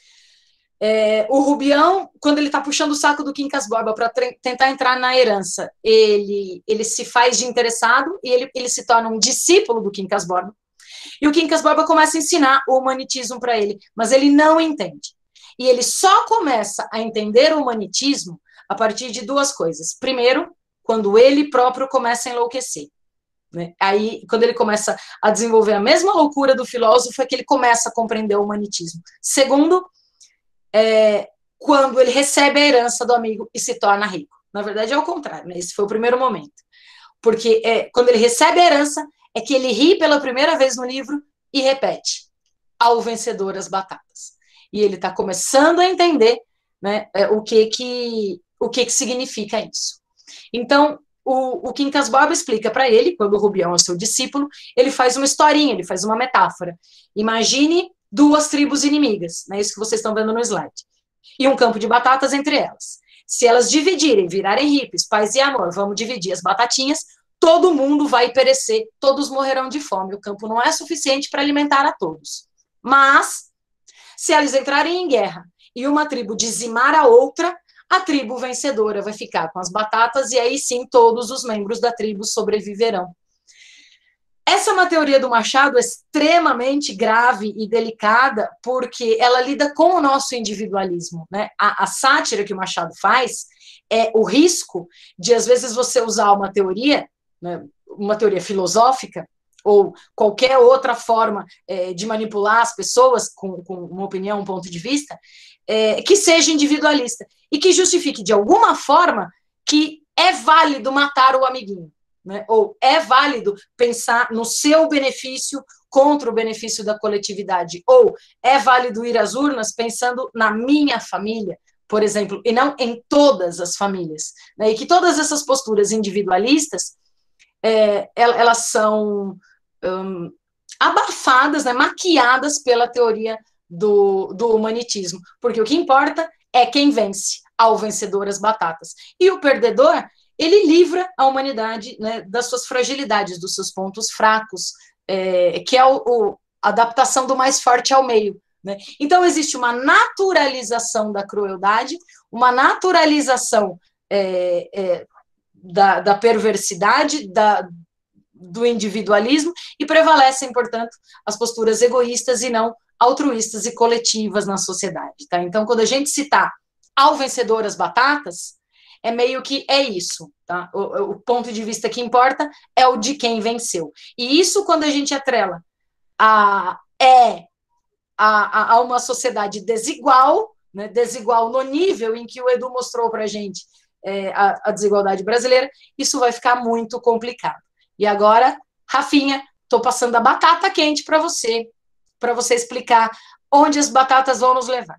O Rubião, quando ele está puxando o saco do Quincas Borba para tentar entrar na herança, ele se faz de interessado e ele se torna um discípulo do Quincas Borba. E o Quincas Borba começa a ensinar o humanitismo para ele, mas ele não entende. E ele só começa a entender o humanitismo a partir de duas coisas. Primeiro, quando ele próprio começa a enlouquecer, né? Aí, quando ele começa a desenvolver a mesma loucura do filósofo, é que ele começa a compreender o humanitismo. Segundo, quando ele recebe a herança do amigo e se torna rico. Na verdade, é o contrário, né? Esse foi o primeiro momento. porque quando ele recebe a herança, é que ele ri pela primeira vez no livro e repete, ao vencedor as batatas. E ele está começando a entender, né, o que significa isso. Então, o Quincas Borba explica para ele, quando o Rubião é seu discípulo, ele faz uma historinha, ele faz uma metáfora. Imagine 2 tribos inimigas, né, isso que vocês estão vendo no slide, e um campo de batatas entre elas. Se elas dividirem, virarem hippies, paz e amor, vamos dividir as batatinhas, todo mundo vai perecer, todos morrerão de fome, o campo não é suficiente para alimentar a todos. Mas, se elas entrarem em guerra e uma tribo dizimar a outra, a tribo vencedora vai ficar com as batatas e aí sim todos os membros da tribo sobreviverão. Essa é uma teoria do Machado extremamente grave e delicada porque ela lida com o nosso individualismo, né? A sátira que o Machado faz é o risco de, às vezes, você usar uma teoria, né, uma teoria filosófica, ou qualquer outra forma de manipular as pessoas com uma opinião, um ponto de vista, que seja individualista e que justifique de alguma forma que é válido matar o amiguinho, né? Ou é válido pensar no seu benefício contra o benefício da coletividade, ou é válido ir às urnas pensando na minha família, por exemplo, e não em todas as famílias, né? E que todas essas posturas individualistas, elas são abafadas, né, maquiadas pela teoria do humanitismo, porque o que importa é quem vence, ao vencedor as batatas, e o perdedor, ele livra a humanidade, né, das suas fragilidades, dos seus pontos fracos, que é a adaptação do mais forte ao meio, né? Então existe uma naturalização da crueldade, uma naturalização da perversidade, do individualismo, e prevalecem, portanto, as posturas egoístas e não altruístas e coletivas na sociedade, tá? Então, quando a gente citar ao vencedor as batatas, é meio que isso, tá? O ponto de vista que importa é o de quem venceu. E isso, quando a gente atrela a uma sociedade desigual, né, desigual no nível em que o Edu mostrou para a gente a desigualdade brasileira, isso vai ficar muito complicado. E agora, Rafinha, estou passando a batata quente para você explicar onde as batatas vão nos levar.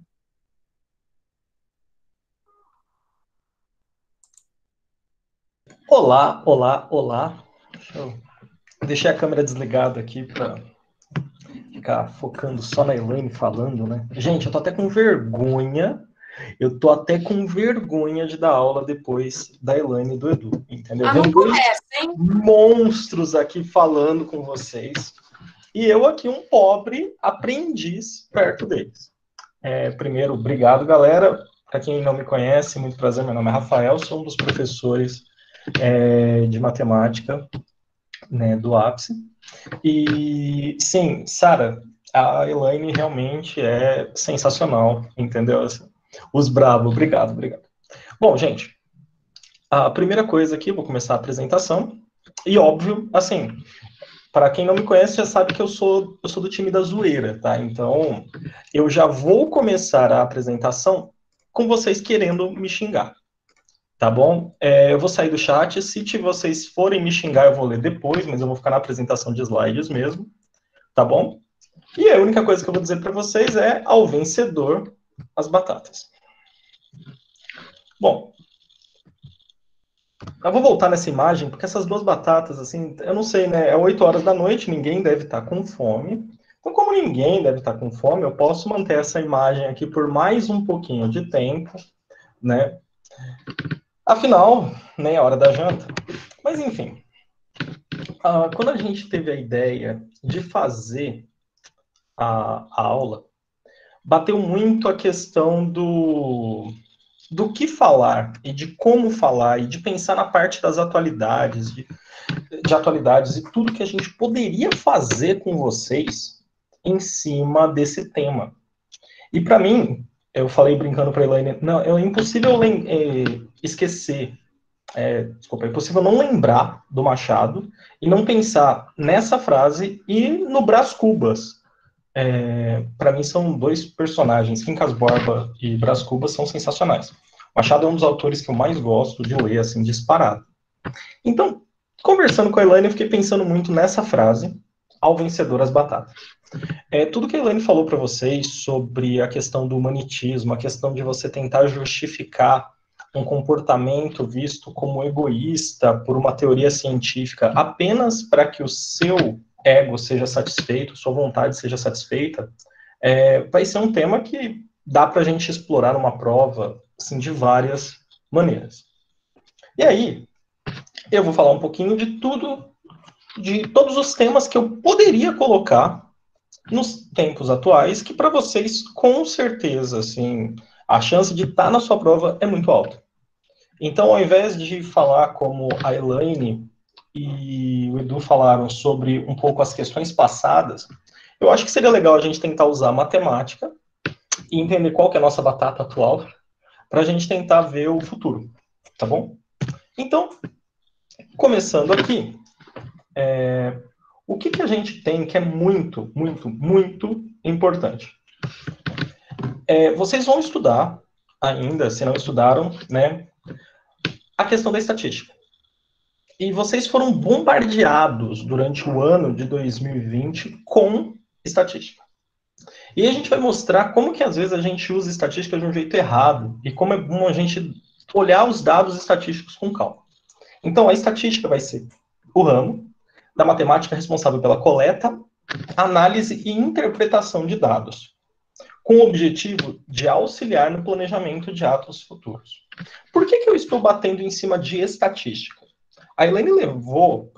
Olá, olá, olá. Deixei a câmera desligada aqui para ficar focando só na Elaine falando, né? Gente, eu tô até com vergonha. Eu tô até com vergonha de dar aula depois da Elaine e do Edu, entendeu? Não começa, hein? Monstros aqui falando com vocês. E eu aqui, um pobre aprendiz perto deles. Primeiro, obrigado, galera. Para quem não me conhece, muito prazer, meu nome é Rafael, sou um dos professores de matemática, né, do ápice. E, sim, Sara, a Elaine realmente é sensacional, entendeu? Os bravos, obrigado. Bom, gente, a primeira coisa aqui, vou começar a apresentação, e óbvio, assim, para quem não me conhece, já sabe que eu sou do time da zoeira, tá? Então, eu já vou começar a apresentação com vocês querendo me xingar, tá bom? Eu vou sair do chat, se vocês forem me xingar, eu vou ler depois, mas eu vou ficar na apresentação de slides mesmo, tá bom? E a única coisa que eu vou dizer para vocês é, ao vencedor, as batatas. Bom, eu vou voltar nessa imagem, porque essas 2 batatas, assim, eu não sei, né, é 8 horas da noite, ninguém deve estar com fome. Então, como ninguém deve estar com fome, eu posso manter essa imagem aqui por mais um pouquinho de tempo, né? Afinal, nem é hora da janta. Mas, enfim, quando a gente teve a ideia de fazer a aula, bateu muito a questão do que falar, e de como falar, e de pensar na parte das atualidades, de atualidades, e tudo que a gente poderia fazer com vocês em cima desse tema. E para mim, eu falei brincando para a Elaine, não, é impossível esquecer, desculpa, é impossível não lembrar do Machado e não pensar nessa frase e no Brás Cubas. Para mim são 2 personagens, Quincas Borba e Brás Cubas, são sensacionais. Machado é um dos autores que eu mais gosto de ler, assim, disparado. Então, Conversando com a Elaine, eu fiquei pensando muito nessa frase, ao vencedor as batatas. Tudo que a Elaine falou para vocês sobre a questão do humanitismo, a questão de você tentar justificar um comportamento visto como egoísta por uma teoria científica apenas para que o seu ego seja satisfeito, sua vontade seja satisfeita, vai ser um tema que dá para a gente explorar numa prova assim, de várias maneiras. E aí, eu vou falar um pouquinho de todos os temas que eu poderia colocar nos tempos atuais, que para vocês, com certeza, assim, a chance de estar na sua prova é muito alta. Então, ao invés de falar como a Elaine e o Edu falaram sobre um pouco as questões passadas, eu acho que seria legal a gente tentar usar matemática e entender qual que é a nossa batata atual, para a gente tentar ver o futuro, tá bom? Então, começando aqui, o que a gente tem que é muito, muito, muito importante? Vocês vão estudar ainda, se não estudaram, né, a questão da estatística. E vocês foram bombardeados durante o ano de 2020 com estatística. E a gente vai mostrar como que às vezes a gente usa estatística de um jeito errado e como é bom a gente olhar os dados estatísticos com calma. Então, a estatística vai ser o ramo da matemática responsável pela coleta, análise e interpretação de dados, com o objetivo de auxiliar no planejamento de atos futuros. Por que eu estou batendo em cima de estatística? A Elaine lembrou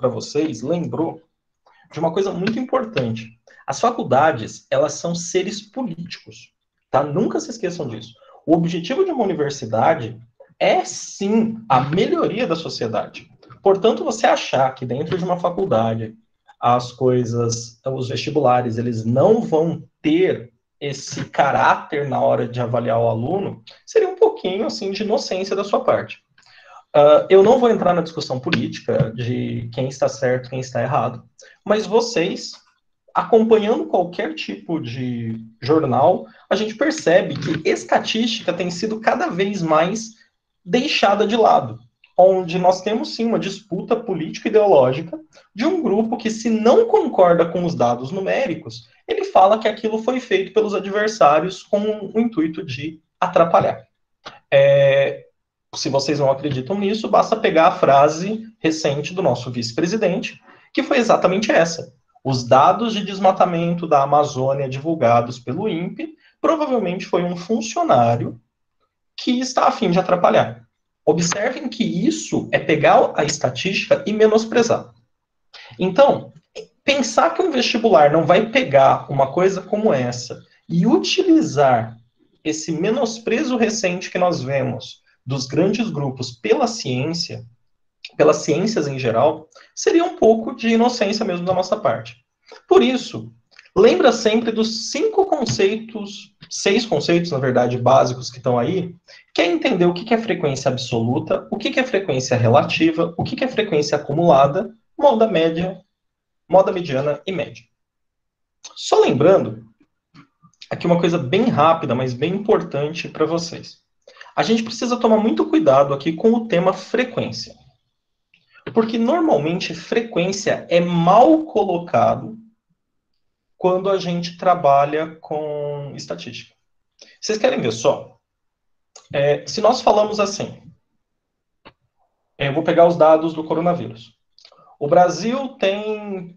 de uma coisa muito importante. As faculdades, elas são seres políticos, tá? Nunca se esqueçam disso. O objetivo de uma universidade é, sim, a melhoria da sociedade. Portanto, você achar que dentro de uma faculdade os vestibulares, eles não vão ter esse caráter na hora de avaliar o aluno, seria um pouquinho, assim, de inocência da sua parte. Eu não vou entrar na discussão política de quem está certo, quem está errado, mas vocês, acompanhando qualquer tipo de jornal, a gente percebe que estatística tem sido cada vez mais deixada de lado, onde nós temos sim uma disputa político-ideológica de um grupo que, se não concorda com os dados numéricos, ele fala que aquilo foi feito pelos adversários com o intuito de atrapalhar. Se vocês não acreditam nisso, basta pegar a frase recente do nosso vice-presidente, que foi exatamente essa. Os dados de desmatamento da Amazônia divulgados pelo INPE provavelmente foi um funcionário que está a fim de atrapalhar. Observem que isso é pegar a estatística e menosprezar. Então, pensar que um vestibular não vai pegar uma coisa como essa e utilizar esse menosprezo recente que nós vemos dos grandes grupos pelas ciências em geral, seria um pouco de inocência mesmo da nossa parte. Por isso, lembra sempre dos 6 conceitos, na verdade, básicos que estão aí, que é entender o que é frequência absoluta, o que é frequência relativa, o que é frequência acumulada, moda média, moda mediana e média. Só lembrando, aqui uma coisa bem rápida, mas bem importante para vocês. A gente precisa tomar muito cuidado aqui com o tema frequência. Porque, normalmente, frequência é mal colocado quando a gente trabalha com estatística. Vocês querem ver só? Se nós falamos assim, eu vou pegar os dados do coronavírus. O Brasil tem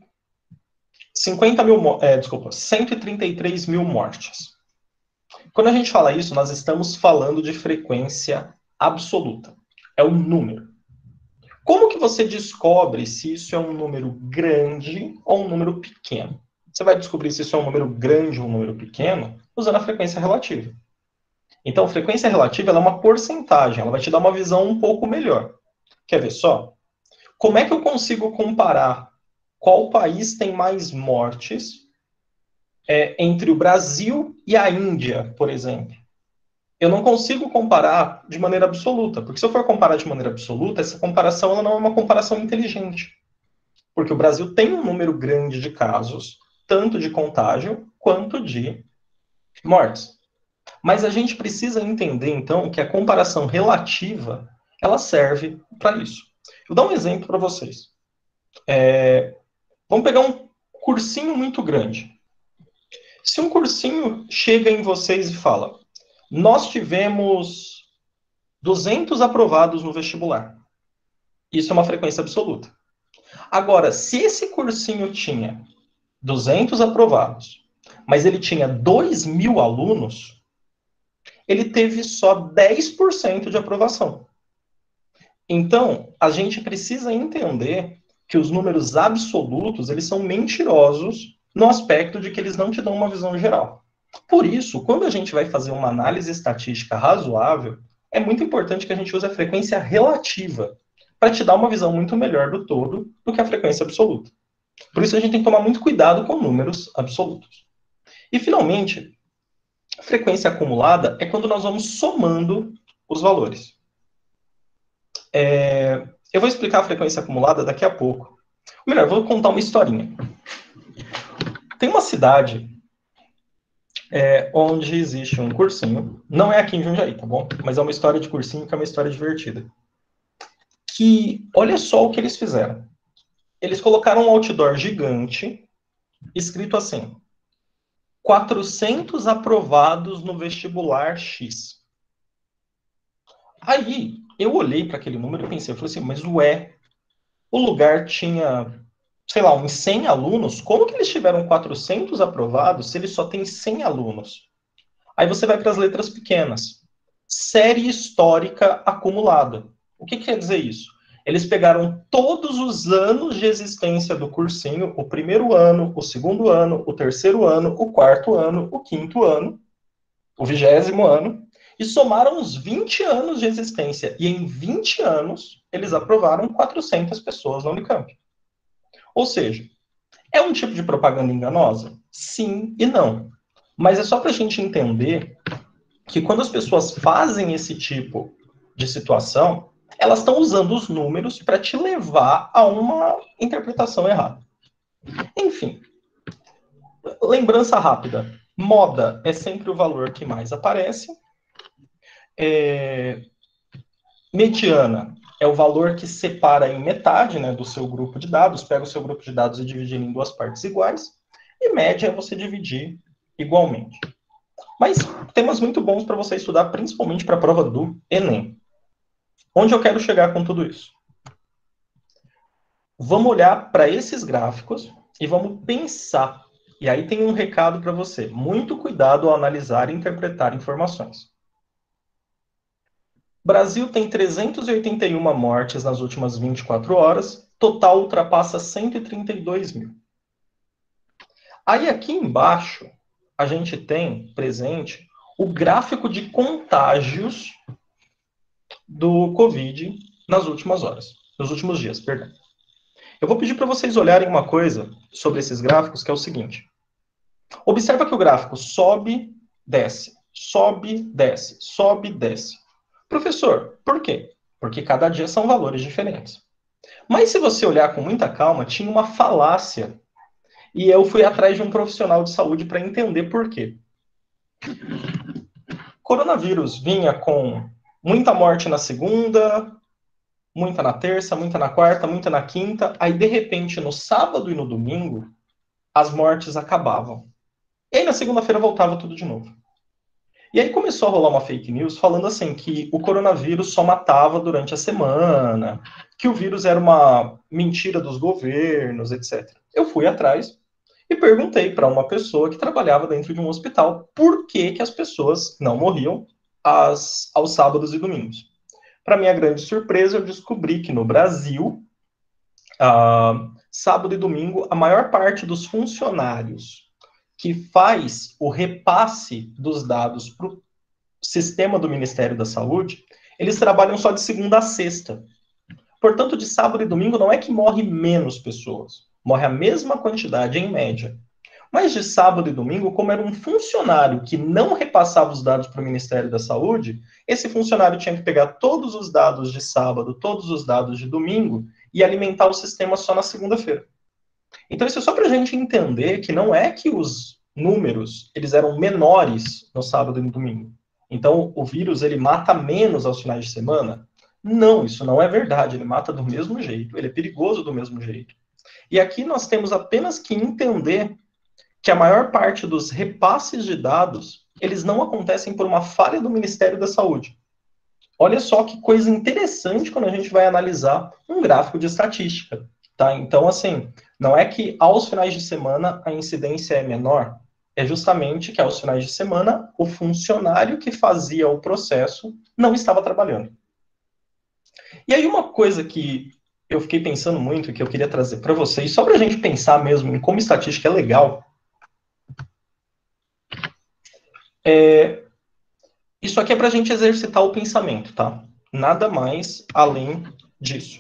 133 mil mortes. Quando a gente fala isso, nós estamos falando de frequência absoluta. É o número. Como que você descobre se isso é um número grande ou um número pequeno? Você vai descobrir se isso é um número grande ou um número pequeno usando a frequência relativa. Então, a frequência relativa ela é uma porcentagem, ela vai te dar uma visão um pouco melhor. Quer ver só? Como é que eu consigo comparar qual país tem mais mortes entre o Brasil e a Índia, por exemplo? Eu não consigo comparar de maneira absoluta, porque se eu for comparar de maneira absoluta, essa comparação ela não é uma comparação inteligente. Porque o Brasil tem um número grande de casos, tanto de contágio quanto de mortes. Mas a gente precisa entender, então, que a comparação relativa, ela serve para isso. Eu vou dar um exemplo para vocês. Vamos pegar um cursinho muito grande. Se um cursinho chega em vocês e fala, nós tivemos 200 aprovados no vestibular. Isso é uma frequência absoluta. Agora, se esse cursinho tinha 200 aprovados, mas ele tinha 2.000 alunos, ele teve só 10% de aprovação. Então, a gente precisa entender que os números absolutos, eles são mentirosos no aspecto de que eles não te dão uma visão geral. Por isso, quando a gente vai fazer uma análise estatística razoável, é muito importante que a gente use a frequência relativa, para te dar uma visão muito melhor do todo do que a frequência absoluta. Por isso, a gente tem que tomar muito cuidado com números absolutos. E, finalmente, a frequência acumulada é quando nós vamos somando os valores. Eu vou explicar a frequência acumulada daqui a pouco. Ou melhor, vou contar uma historinha. Tem uma cidade onde existe um cursinho, não é aqui em Jundiaí, tá bom? Mas é uma história de cursinho que é uma história divertida. Que, olha só o que eles fizeram. Eles colocaram um outdoor gigante, escrito assim, 400 aprovados no vestibular X. Aí, eu olhei para aquele número e pensei, eu falei assim, mas o lugar tinha, sei lá, uns 100 alunos, como que eles tiveram 400 aprovados se eles só têm 100 alunos? Aí você vai para as letras pequenas. Série histórica acumulada. O que quer dizer isso? Eles pegaram todos os anos de existência do cursinho, o primeiro ano, o segundo ano, o terceiro ano, o quarto ano, o quinto ano, o 20º ano, e somaram os 20 anos de existência. E em 20 anos, eles aprovaram 400 pessoas na Unicamp. Ou seja, é um tipo de propaganda enganosa? Sim e não. Mas é só para a gente entender que quando as pessoas fazem esse tipo de situação, elas estão usando os números para te levar a uma interpretação errada. Enfim, lembrança rápida. Moda é sempre o valor que mais aparece. Mediana é o valor que separa em metade, né, do seu grupo de dados, pega o seu grupo de dados e divide em duas partes iguais. E média é você dividir igualmente. Mas temas muito bons para você estudar, principalmente para a prova do Enem. Onde eu quero chegar com tudo isso? Vamos olhar para esses gráficos e vamos pensar. E aí tem um recado para você. Muito cuidado ao analisar e interpretar informações. Brasil tem 381 mortes nas últimas 24 horas. Total ultrapassa 132 mil. Aí aqui embaixo, a gente tem presente o gráfico de contágios do Covid nas últimas horas, nos últimos dias, perdão. Eu vou pedir para vocês olharem uma coisa sobre esses gráficos, que é o seguinte. Observa que o gráfico sobe, desce, sobe, desce, sobe, desce. Professor, por quê? Porque cada dia são valores diferentes. Mas se você olhar com muita calma, tinha uma falácia. E eu fui atrás de um profissional de saúde para entender por quê. Coronavírus vinha com muita morte na segunda, muita na terça, muita na quarta, muita na quinta. Aí, de repente, no sábado e no domingo, as mortes acabavam. E aí, na segunda-feira, voltava tudo de novo. E aí começou a rolar uma fake news falando assim que o coronavírus só matava durante a semana, que o vírus era uma mentira dos governos, etc. Eu fui atrás e perguntei para uma pessoa que trabalhava dentro de um hospital por que as pessoas não morriam aos sábados e domingos. Para minha grande surpresa, eu descobri que no Brasil, sábado e domingo, a maior parte dos funcionários que faz o repasse dos dados para o sistema do Ministério da Saúde, eles trabalham só de segunda a sexta. Portanto, de sábado e domingo não é que morre menos pessoas, morre a mesma quantidade em média. Mas de sábado e domingo, como era um funcionário que não repassava os dados para o Ministério da Saúde, esse funcionário tinha que pegar todos os dados de sábado, todos os dados de domingo e alimentar o sistema só na segunda-feira. Então, isso é só para a gente entender que não é que os números eles eram menores no sábado e no domingo. Então, o vírus ele mata menos aos finais de semana? Não, isso não é verdade. Ele mata do mesmo jeito. Ele é perigoso do mesmo jeito. E aqui nós temos apenas que entender que a maior parte dos repasses de dados, eles não acontecem por uma falha do Ministério da Saúde. Olha só que coisa interessante quando a gente vai analisar um gráfico de estatística, tá? Então, assim, não é que aos finais de semana a incidência é menor, é justamente que aos finais de semana o funcionário que fazia o processo não estava trabalhando. E aí uma coisa que eu fiquei pensando muito e que eu queria trazer para vocês, só para a gente pensar mesmo em como estatística é legal, isso aqui é para a gente exercitar o pensamento, tá? Nada mais além disso.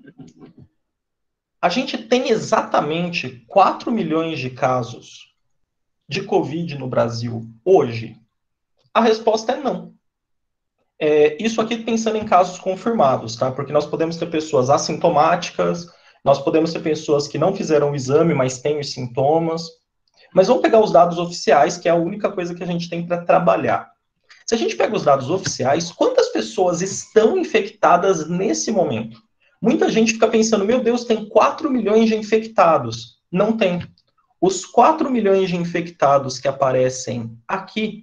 A gente tem exatamente 4 milhões de casos de Covid no Brasil hoje? A resposta é não. Isso aqui pensando em casos confirmados, tá? Porque nós podemos ter pessoas assintomáticas, nós podemos ter pessoas que não fizeram o exame, mas têm os sintomas. Mas vamos pegar os dados oficiais, que é a única coisa que a gente tem para trabalhar. Se a gente pega os dados oficiais, quantas pessoas estão infectadas nesse momento? Muita gente fica pensando, meu Deus, tem 4 milhões de infectados. Não tem. Os 4 milhões de infectados que aparecem aqui,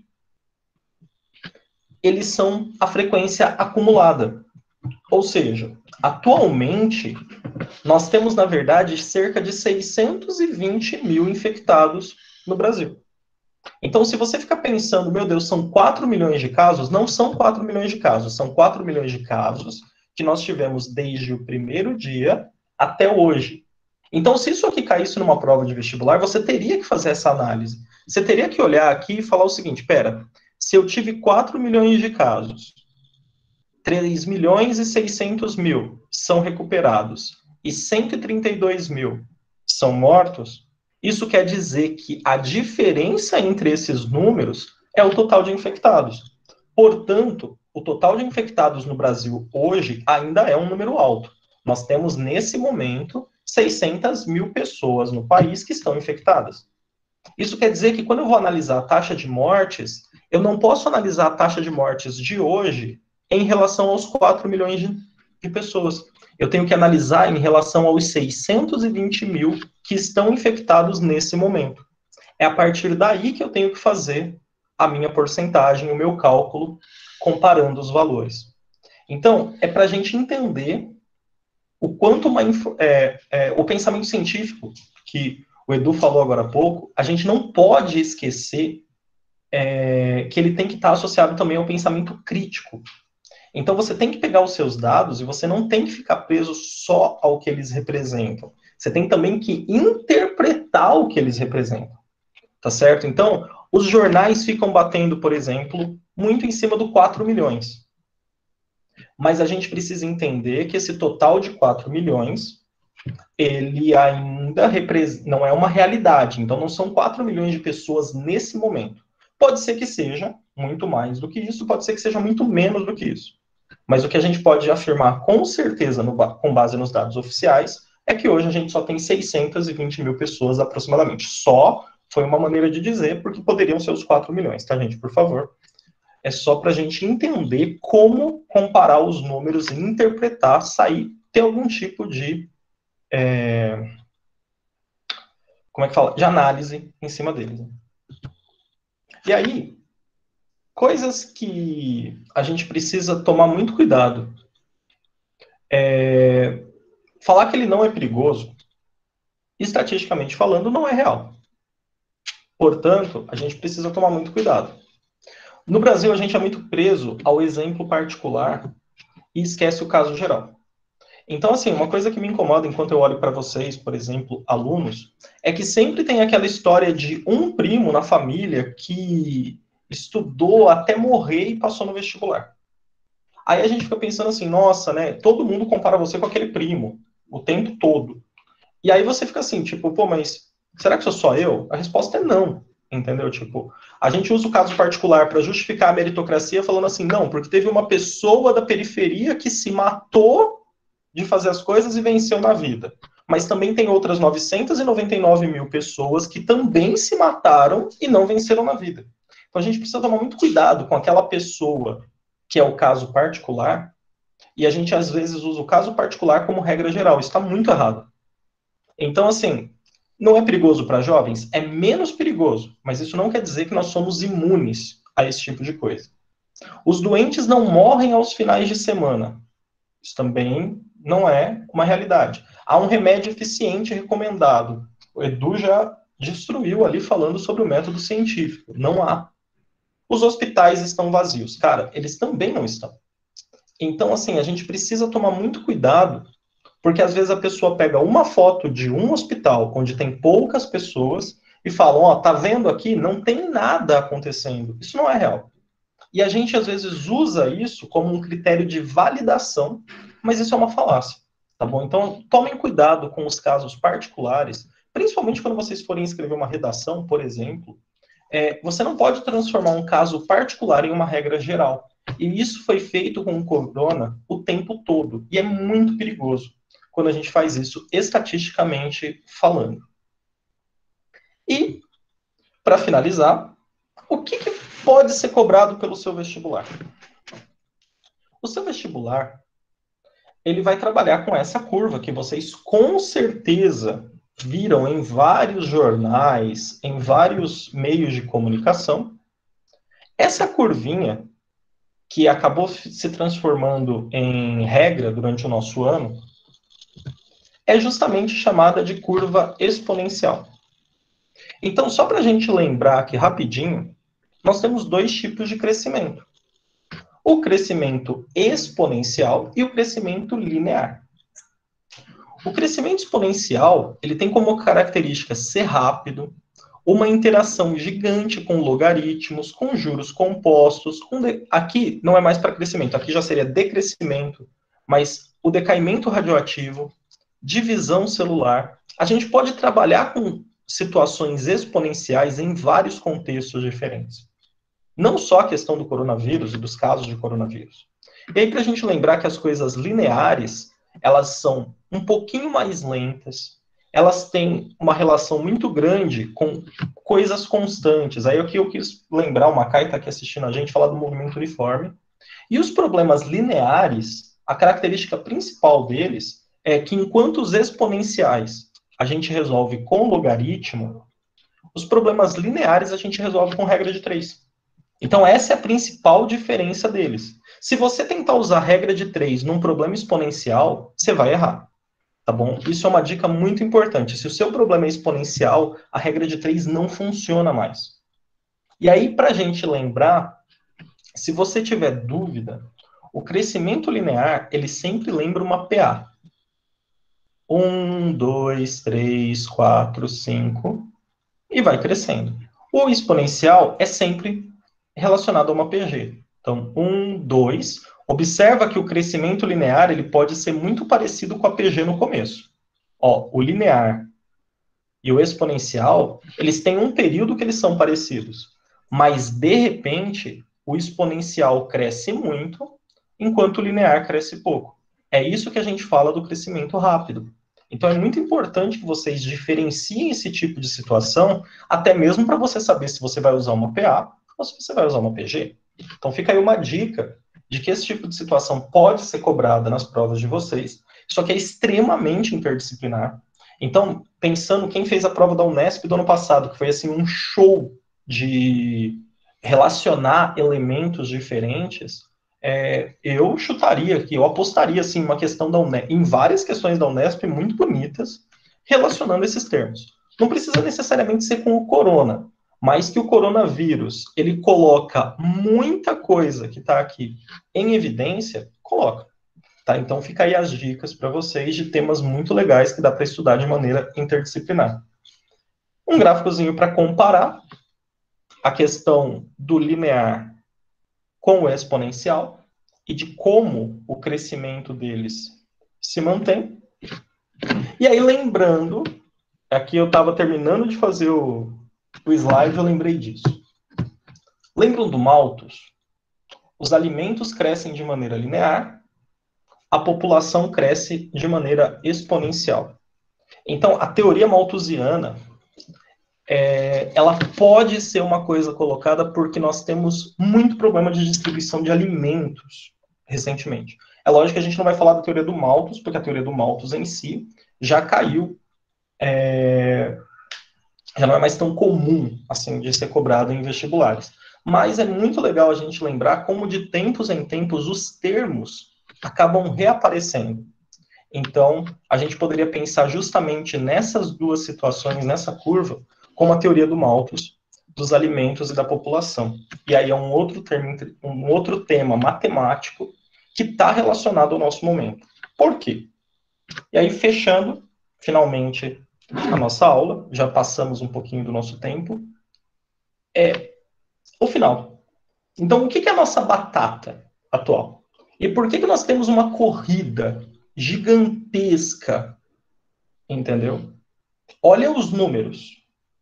eles são a frequência acumulada. Ou seja, atualmente, nós temos, na verdade, cerca de 620 mil infectados no Brasil. Então, se você fica pensando, meu Deus, são 4 milhões de casos, não são 4 milhões de casos, são 4 milhões de casos que nós tivemos desde o primeiro dia até hoje. Então, se isso aqui caísse numa prova de vestibular, você teria que fazer essa análise. Você teria que olhar aqui e falar o seguinte, pera, se eu tive 4 milhões de casos, 3 milhões e 600 mil são recuperados e 132 mil são mortos, isso quer dizer que a diferença entre esses números é o total de infectados. Portanto, o total de infectados no Brasil hoje ainda é um número alto. Nós temos, nesse momento, 600 mil pessoas no país que estão infectadas. Isso quer dizer que quando eu vou analisar a taxa de mortes, eu não posso analisar a taxa de mortes de hoje em relação aos 4 milhões de pessoas. Eu tenho que analisar em relação aos 620 mil que estão infectados nesse momento. É a partir daí que eu tenho que fazer a minha porcentagem, o meu cálculo, comparando os valores. Então, é para a gente entender o quanto o pensamento científico, que o Edu falou agora há pouco, a gente não pode esquecer que ele tem que estar associado também ao pensamento crítico. Então, você tem que pegar os seus dados e você não tem que ficar preso só ao que eles representam. Você tem também que interpretar o que eles representam. Tá certo? Então, os jornais ficam batendo, por exemplo, muito em cima do 4 milhões. Mas a gente precisa entender que esse total de 4 milhões, ele ainda não é uma realidade. Então, não são 4 milhões de pessoas nesse momento. Pode ser que seja muito mais do que isso, pode ser que seja muito menos do que isso. Mas o que a gente pode afirmar com certeza, com base nos dados oficiais, é que hoje a gente só tem 620 mil pessoas aproximadamente. Só foi uma maneira de dizer, porque poderiam ser os 4 milhões, tá, gente? Por favor. É só para a gente entender como comparar os números e interpretar, ter algum tipo de... como é que fala? De análise em cima deles. E aí, coisas que a gente precisa tomar muito cuidado. Falar que ele não é perigoso, estatisticamente falando, não é real. Portanto, a gente precisa tomar muito cuidado. No Brasil, a gente é muito preso ao exemplo particular e esquece o caso geral. Então, assim, uma coisa que me incomoda enquanto eu olho para vocês, por exemplo, alunos, é que sempre tem aquela história de um primo na família que estudou até morrer e passou no vestibular. Aí a gente fica pensando assim, nossa, né, todo mundo compara você com aquele primo, o tempo todo. E aí você fica assim, tipo, pô, mas será que sou só eu? A resposta é não, entendeu? Tipo, a gente usa o caso particular para justificar a meritocracia falando assim, não, porque teve uma pessoa da periferia que se matou de fazer as coisas e venceu na vida. Mas também tem outras 999 mil pessoas que também se mataram e não venceram na vida. Então a gente precisa tomar muito cuidado com aquela pessoa que é o caso particular, e a gente às vezes usa o caso particular como regra geral. Isso está muito errado. Então, assim, não é perigoso para jovens? É menos perigoso, mas isso não quer dizer que nós somos imunes a esse tipo de coisa. Os doentes não morrem aos finais de semana. Isso também não é uma realidade. Há um remédio eficiente recomendado. O Edu já destruiu ali falando sobre o método científico. Não há. Os hospitais estão vazios. Cara, eles também não estão. Então, assim, a gente precisa tomar muito cuidado, porque às vezes a pessoa pega uma foto de um hospital onde tem poucas pessoas e fala, ó, tá vendo aqui? Não tem nada acontecendo. Isso não é real. E a gente, às vezes, usa isso como um critério de validação, mas isso é uma falácia, tá bom? Então, tomem cuidado com os casos particulares, principalmente quando vocês forem escrever uma redação, por exemplo. Você não pode transformar um caso particular em uma regra geral. E isso foi feito com o corona o tempo todo. E é muito perigoso quando a gente faz isso estatisticamente falando. E, para finalizar, o que pode ser cobrado pelo seu vestibular? O seu vestibular, ele vai trabalhar com essa curva que vocês com certeza viram em vários jornais, em vários meios de comunicação. Essa curvinha, que acabou se transformando em regra durante o nosso ano, é justamente chamada de curva exponencial. Então, só para a gente lembrar aqui rapidinho, nós temos dois tipos de crescimento. O crescimento exponencial e o crescimento linear. O crescimento exponencial, ele tem como característica ser rápido, uma interação gigante com logaritmos, com juros compostos. Aqui não é mais para crescimento, aqui já seria decrescimento, mas o decaimento radioativo, divisão celular. A gente pode trabalhar com situações exponenciais em vários contextos diferentes. Não só a questão do coronavírus e dos casos de coronavírus. E aí, para a gente lembrar que as coisas lineares, elas são um pouquinho mais lentas, elas têm uma relação muito grande com coisas constantes. Aí aqui eu quis lembrar, o Macai está aqui assistindo a gente, falar do movimento uniforme. E os problemas lineares, a característica principal deles é que enquanto os exponenciais a gente resolve com logaritmo, os problemas lineares a gente resolve com regra de 3. Então, essa é a principal diferença deles. Se você tentar usar a regra de 3 num problema exponencial, você vai errar, tá bom? Isso é uma dica muito importante. Se o seu problema é exponencial, a regra de 3 não funciona mais. E aí, para a gente lembrar, se você tiver dúvida, o crescimento linear, ele sempre lembra uma PA. 1, 2, 3, 4, 5, e vai crescendo. O exponencial é sempre relacionado a uma PG. Então, 1, 2, observa que o crescimento linear ele pode ser muito parecido com a PG no começo. Ó, o linear e o exponencial, eles têm um período que eles são parecidos, mas, de repente, o exponencial cresce muito, enquanto o linear cresce pouco. É isso que a gente fala do crescimento rápido. Então, é muito importante que vocês diferenciem esse tipo de situação, até mesmo para você saber se você vai usar uma PA ou se você vai usar uma PG. Então, fica aí uma dica de que esse tipo de situação pode ser cobrada nas provas de vocês, só que é extremamente interdisciplinar. Então, pensando quem fez a prova da Unesp do ano passado, que foi assim um show de relacionar elementos diferentes, eu chutaria aqui, eu apostaria assim, uma questão da Unesp, em várias questões da Unesp muito bonitas, relacionando esses termos. Não precisa necessariamente ser com o corona, mas que o coronavírus, ele coloca muita coisa que está aqui em evidência, coloca. Tá? Então fica aí as dicas para vocês de temas muito legais que dá para estudar de maneira interdisciplinar. Um gráficozinho para comparar a questão do linear com o exponencial e de como o crescimento deles se mantém. E aí, lembrando, aqui eu estava terminando de fazer o slide, eu lembrei disso. Lembram do Malthus? Os alimentos crescem de maneira linear, a população cresce de maneira exponencial. Então, a teoria malthusiana, ela pode ser uma coisa colocada porque nós temos muito problema de distribuição de alimentos recentemente. É lógico que a gente não vai falar da teoria do Malthus, porque a teoria do Malthus em si já caiu já não é mais tão comum, assim, de ser cobrado em vestibulares. Mas é muito legal a gente lembrar como de tempos em tempos os termos acabam reaparecendo. Então, a gente poderia pensar justamente nessas duas situações, nessa curva, como a teoria do Malthus, dos alimentos e da população. E aí é um outro tema matemático que está relacionado ao nosso momento. Por quê? E aí, fechando, finalmente, a nossa aula, já passamos um pouquinho do nosso tempo, é o final. Então, o que é a nossa batata atual? E por que nós temos uma corrida gigantesca, entendeu? Olha os números.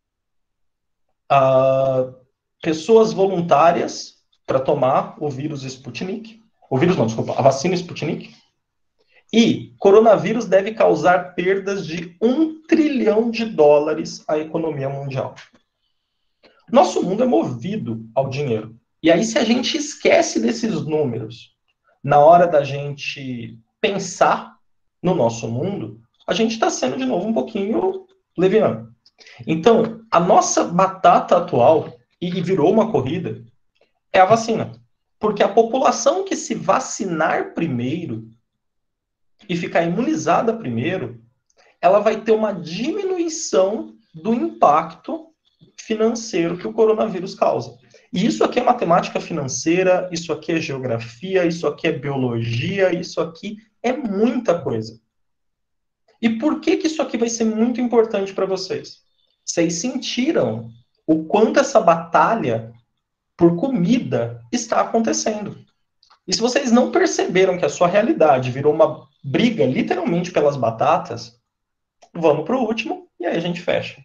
Pessoas voluntárias para tomar o vírus Sputnik, a vacina Sputnik, e coronavírus deve causar perdas de $1 trilhão à economia mundial. Nosso mundo é movido ao dinheiro. E aí, se a gente esquece desses números na hora da gente pensar no nosso mundo, a gente está sendo, de novo, um pouquinho leviano. Então, a nossa batata atual, e virou uma corrida, é a vacina. Porque a população que se vacinar primeiro e ficar imunizada primeiro, ela vai ter uma diminuição do impacto financeiro que o coronavírus causa. E isso aqui é matemática financeira, isso aqui é geografia, isso aqui é biologia, isso aqui é muita coisa. E por que isso aqui vai ser muito importante para vocês? Vocês sentiram o quanto essa batalha por comida está acontecendo. E se vocês não perceberam que a sua realidade virou uma briga literalmente pelas batatas, vamos para o último e aí a gente fecha.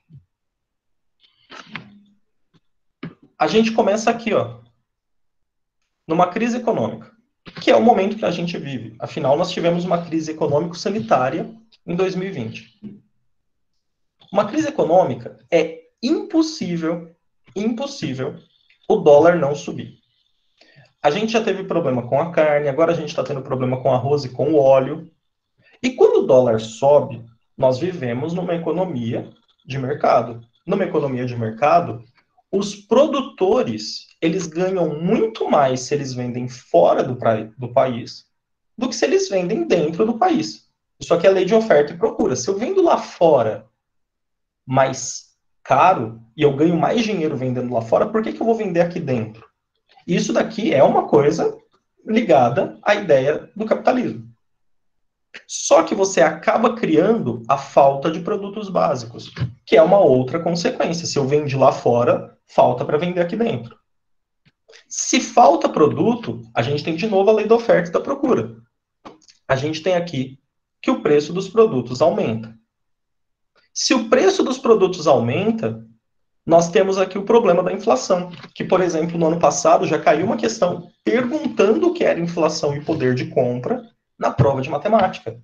A gente começa aqui, ó, numa crise econômica, que é o momento que a gente vive. Afinal, nós tivemos uma crise econômico-sanitária em 2020. Uma crise econômica é impossível o dólar não subir. A gente já teve problema com a carne, agora a gente está tendo problema com arroz e com o óleo. E quando o dólar sobe, nós vivemos numa economia de mercado. Numa economia de mercado, os produtores, eles ganham muito mais se eles vendem fora do país do que se eles vendem dentro do país. Isso aqui é lei de oferta e procura. Se eu vendo lá fora mais caro e eu ganho mais dinheiro vendendo lá fora, por que eu vou vender aqui dentro? Isso daqui é uma coisa ligada à ideia do capitalismo. Só que você acaba criando a falta de produtos básicos, que é uma outra consequência. Se eu vendo lá fora, falta para vender aqui dentro. Se falta produto, a gente tem de novo a lei da oferta e da procura. A gente tem aqui que o preço dos produtos aumenta. Se o preço dos produtos aumenta, nós temos aqui o problema da inflação, que, por exemplo, no ano passado já caiu uma questão perguntando o que era inflação e poder de compra na prova de matemática.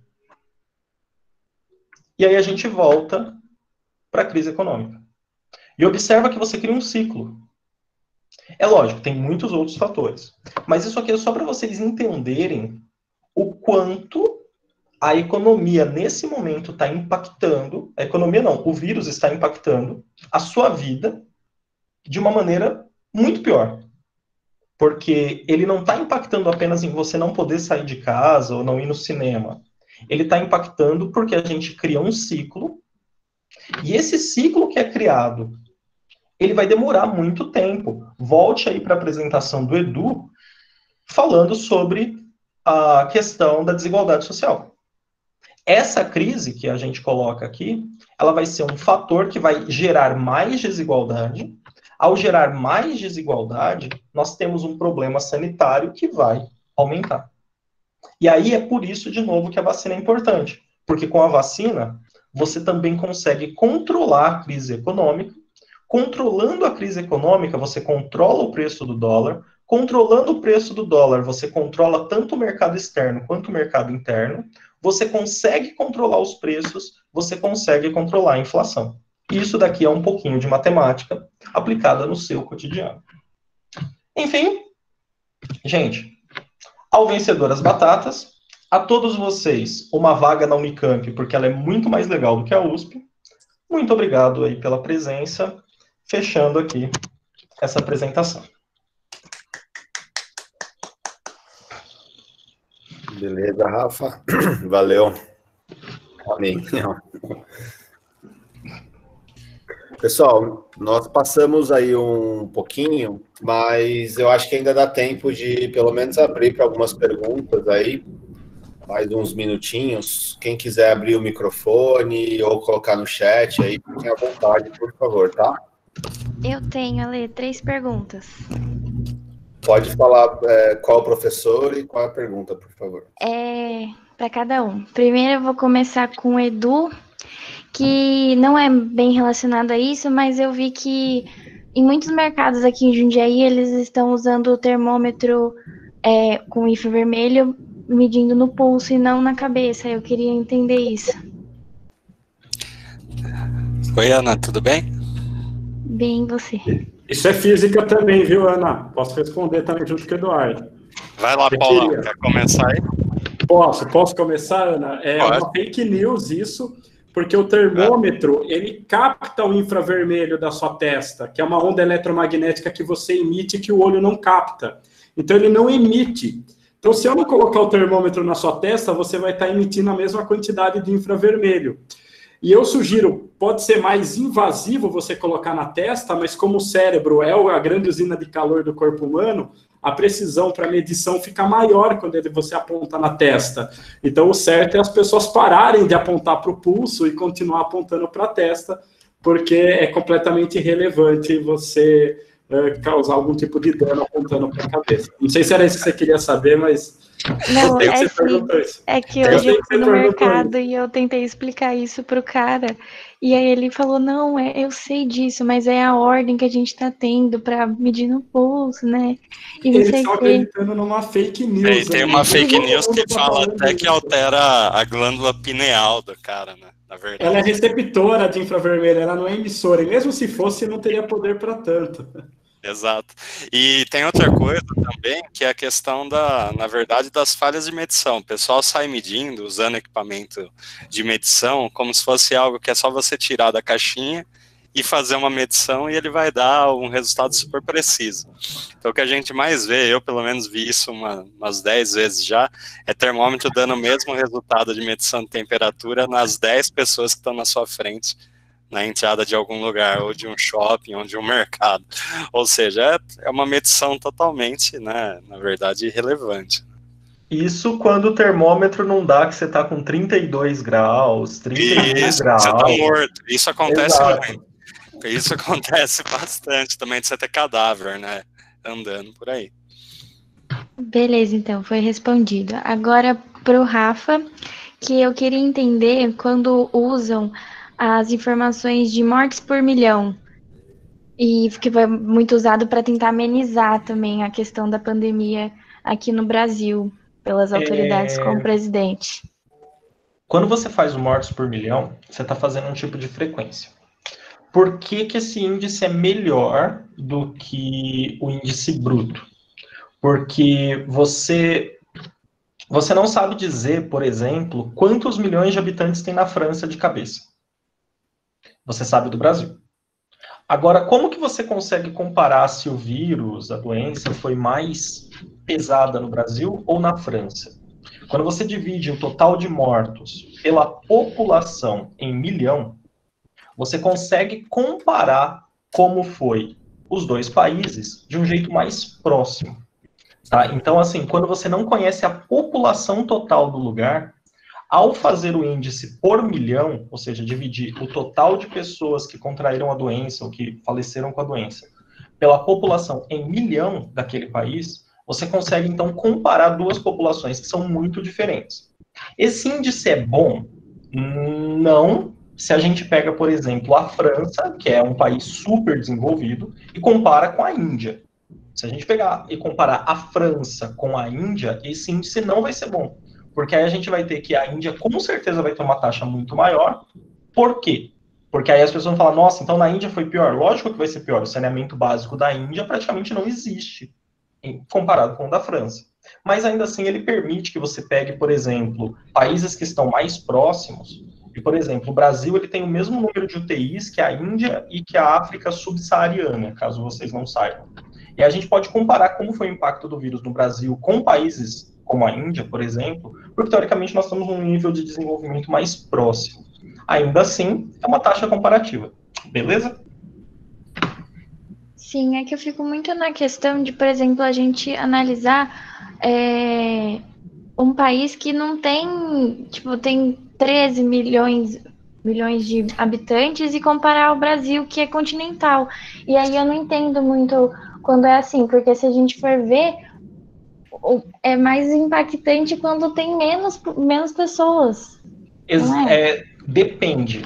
E aí a gente volta para a crise econômica. E observa que você cria um ciclo. É lógico, tem muitos outros fatores. Mas isso aqui é só para vocês entenderem o quanto a economia, nesse momento, está impactando... A economia não, o vírus está impactando a sua vida de uma maneira muito pior. Porque ele não está impactando apenas em você não poder sair de casa ou não ir no cinema. Ele está impactando porque a gente cria um ciclo, e esse ciclo que é criado, ele vai demorar muito tempo. Volte aí para a apresentação do Edu, falando sobre a questão da desigualdade social. Essa crise que a gente coloca aqui, ela vai ser um fator que vai gerar mais desigualdade. Ao gerar mais desigualdade, nós temos um problema sanitário que vai aumentar. E aí é por isso, de novo, que a vacina é importante. Porque com a vacina, você também consegue controlar a crise econômica. Controlando a crise econômica, você controla o preço do dólar. Controlando o preço do dólar, você controla tanto o mercado externo quanto o mercado interno. Você consegue controlar os preços, você consegue controlar a inflação. Isso daqui é um pouquinho de matemática aplicada no seu cotidiano. Enfim, gente, ao vencedor as batatas, a todos vocês uma vaga na Unicamp, porque ela é muito mais legal do que a USP. Muito obrigado aí pela presença, fechando aqui essa apresentação. Beleza, Rafa. Valeu. Amém. Pessoal, nós passamos aí um pouquinho, mas eu acho que ainda dá tempo de pelo menos abrir para algumas perguntas aí, mais uns minutinhos. Quem quiser abrir o microfone ou colocar no chat aí, fiquem à vontade, por favor, tá? Eu tenho, Ale, 3 perguntas. Pode falar qual o professor e qual a pergunta, por favor. Para cada um. Primeiro eu vou começar com o Edu, que não é bem relacionado a isso, mas eu vi que em muitos mercados aqui em Jundiaí, eles estão usando o termômetro com infravermelho, medindo no pulso e não na cabeça. Eu queria entender isso. Oi, Ana, tudo bem? Bem, você. Isso é física também, viu, Ana? Posso responder também junto com o Eduardo. Vai lá, Paulão, quer começar aí? Posso começar, Ana? É uma fake news isso, porque o termômetro, ele capta o infravermelho da sua testa, que é uma onda eletromagnética que você emite que o olho não capta. Então, ele não emite. Então, se eu não colocar o termômetro na sua testa, você vai estar emitindo a mesma quantidade de infravermelho. E eu sugiro, pode ser mais invasivo você colocar na testa, mas como o cérebro é a grande usina de calor do corpo humano, a precisão para medição fica maior quando você aponta na testa. Então, o certo é as pessoas pararem de apontar para o pulso e continuar apontando para a testa, porque é completamente irrelevante você causar algum tipo de dano apontando para a cabeça. Não sei se era isso que você queria saber, mas... Não, é que hoje eu fui no mercado e eu tentei explicar isso pro cara, e aí ele falou, não, eu sei disso, mas é a ordem que a gente tá tendo pra medir no pulso, né? E eles estão acreditando numa fake news. Tem uma fake news que fala até que altera a glândula pineal do cara, né? Na verdade. Ela é receptora de infravermelho, ela não é emissora, e mesmo se fosse, não teria poder para tanto. Exato. E tem outra coisa também, que é a questão na verdade, das falhas de medição. O pessoal sai medindo, usando equipamento de medição, como se fosse algo que é só você tirar da caixinha e fazer uma medição e ele vai dar um resultado super preciso. Então, o que a gente mais vê, eu pelo menos vi isso umas 10 vezes já, é termômetro dando o mesmo resultado de medição de temperatura nas 10 pessoas que estão na sua frente, na entrada de algum lugar, ou de um shopping, ou de um mercado. Ou seja, é uma medição totalmente, né, na verdade, irrelevante. Isso quando o termômetro não dá que você está com 32 graus, 31 graus. Você está morto. Isso acontece muito. Isso acontece bastante também, de você ter cadáver, né, andando por aí. Beleza, então, foi respondido. Agora, para o Rafa, que eu queria entender quando usam as informações de mortes por milhão, e que foi muito usado para tentar amenizar também a questão da pandemia aqui no Brasil, pelas autoridades como presidente. Quando você faz o mortes por milhão, você está fazendo um tipo de frequência. Por que esse índice é melhor do que o índice bruto? Porque você não sabe dizer, por exemplo, quantos milhões de habitantes tem na França de cabeça. Você sabe do Brasil. Agora, como que você consegue comparar se o vírus, a doença, foi mais pesada no Brasil ou na França? Quando você divide o total de mortos pela população em milhão, você consegue comparar como foi os dois países de um jeito mais próximo. Tá? Então, assim, quando você não conhece a população total do lugar, ao fazer o índice por milhão, ou seja, dividir o total de pessoas que contraíram a doença ou que faleceram com a doença pela população em milhão daquele país, você consegue, então, comparar duas populações que são muito diferentes. Esse índice é bom? Não, se a gente pega, por exemplo, a França, que é um país super desenvolvido, e compara com a Índia. Se a gente pegar e comparar a França com a Índia, esse índice não vai ser bom. Porque aí a gente vai ter que a Índia com certeza vai ter uma taxa muito maior. Por quê? Porque aí as pessoas vão falar, nossa, então na Índia foi pior. Lógico que vai ser pior. O saneamento básico da Índia praticamente não existe comparado com o da França. Mas ainda assim ele permite que você pegue, por exemplo, países que estão mais próximos E, por exemplo, o Brasil ele tem o mesmo número de UTIs que a Índia e que a África subsaariana, caso vocês não saibam. E a gente pode comparar como foi o impacto do vírus no Brasil com países como a Índia, por exemplo, porque, teoricamente, nós estamos num nível de desenvolvimento mais próximo. Ainda assim, é uma taxa comparativa. Beleza? Sim, é que eu fico muito na questão de, por exemplo, a gente analisar um país que não tem, tipo, tem 13 milhões de habitantes e comparar ao Brasil, que é continental. E aí eu não entendo muito quando é assim, porque se a gente for ver, é mais impactante quando tem menos pessoas. Não é? Depende.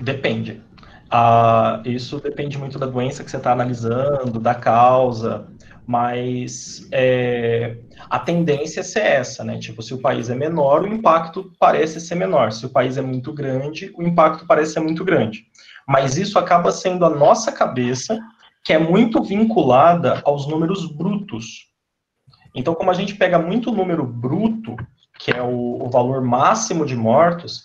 Isso depende muito da doença que você está analisando, da causa, mas a tendência é ser essa, né? Tipo, se o país é menor, o impacto parece ser menor. Se o país é muito grande, o impacto parece ser muito grande. Mas isso acaba sendo a nossa cabeça, que é muito vinculada aos números brutos. Então, como a gente pega muito número bruto, que é o valor máximo de mortos,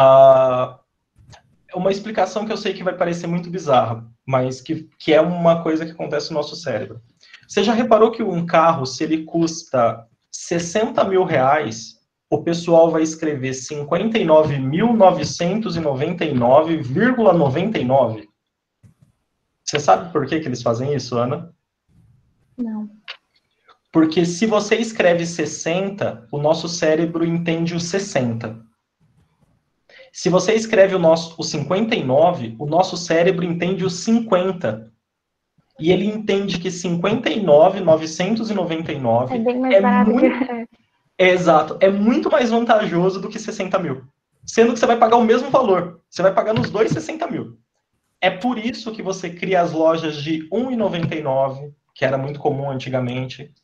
uma explicação que eu sei que vai parecer muito bizarra, mas que é uma coisa que acontece no nosso cérebro. Você já reparou que um carro, se ele custa 60 mil reais, o pessoal vai escrever 59.999,99? Você sabe por que eles fazem isso, Ana? Não. Porque se você escreve 60, o nosso cérebro entende o 60. Se você escreve o 59, o nosso cérebro entende o 50. E ele entende que 59.999 é bem mais barato que... Exato, é muito mais vantajoso do que 60 mil. Sendo que você vai pagar o mesmo valor. Você vai pagar nos dois 60 mil. É por isso que você cria as lojas de R$1,99, que era muito comum antigamente.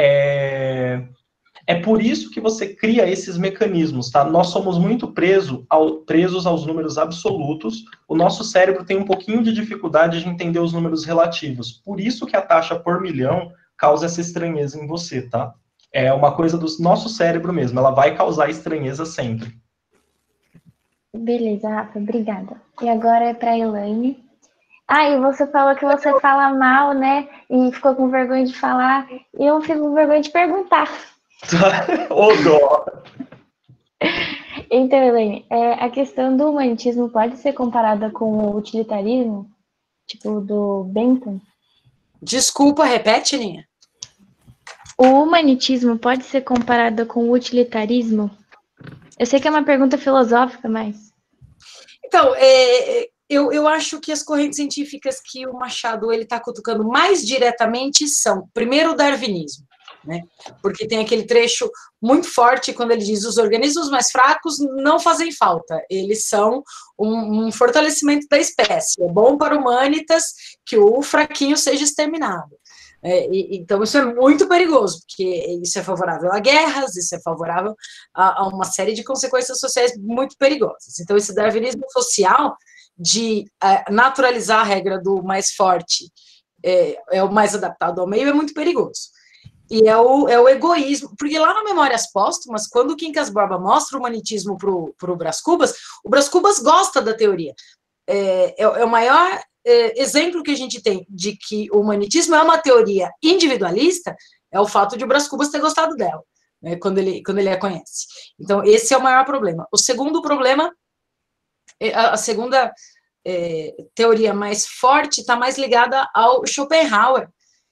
É por isso que você cria esses mecanismos, tá? Nós somos muito presos aos números absolutos. O nosso cérebro tem um pouquinho de dificuldade de entender os números relativos. Por isso que a taxa por milhão causa essa estranheza em você, tá? É uma coisa do nosso cérebro mesmo. Ela vai causar estranheza sempre. Beleza, Rafa, obrigada. E agora é para a Elaine. E você falou que você fala mal, né? E ficou com vergonha de falar. E eu fico com vergonha de perguntar. Ô, dó! Então, Elaine, a questão do humanitismo pode ser comparada com o utilitarismo? Tipo, do Bentham? Desculpa, repete, Ninha. O humanitismo pode ser comparado com o utilitarismo? Eu sei que é uma pergunta filosófica, mas... Então, eu acho que as correntes científicas que o Machado está cutucando mais diretamente são, primeiro, o darwinismo, né? Porque tem aquele trecho muito forte quando ele diz os organismos mais fracos não fazem falta, eles são um fortalecimento da espécie, é bom para humanitas que o fraquinho seja exterminado. Então isso é muito perigoso, porque isso é favorável a guerras, isso é favorável a uma série de consequências sociais muito perigosas. Então esse darwinismo social de naturalizar a regra do mais forte é o mais adaptado ao meio é muito perigoso. E é o egoísmo, porque lá no Memórias Póstumas, quando o Quincas Borba mostra o humanitismo para o Brás Cubas, o Brás Cubas gosta da teoria. É o maior exemplo que a gente tem de que o humanitismo é uma teoria individualista, é o fato de o Brás Cubas ter gostado dela, né, quando ele a conhece. Então, esse é o maior problema. O segundo problema, a segunda teoria mais forte está mais ligada ao Schopenhauer,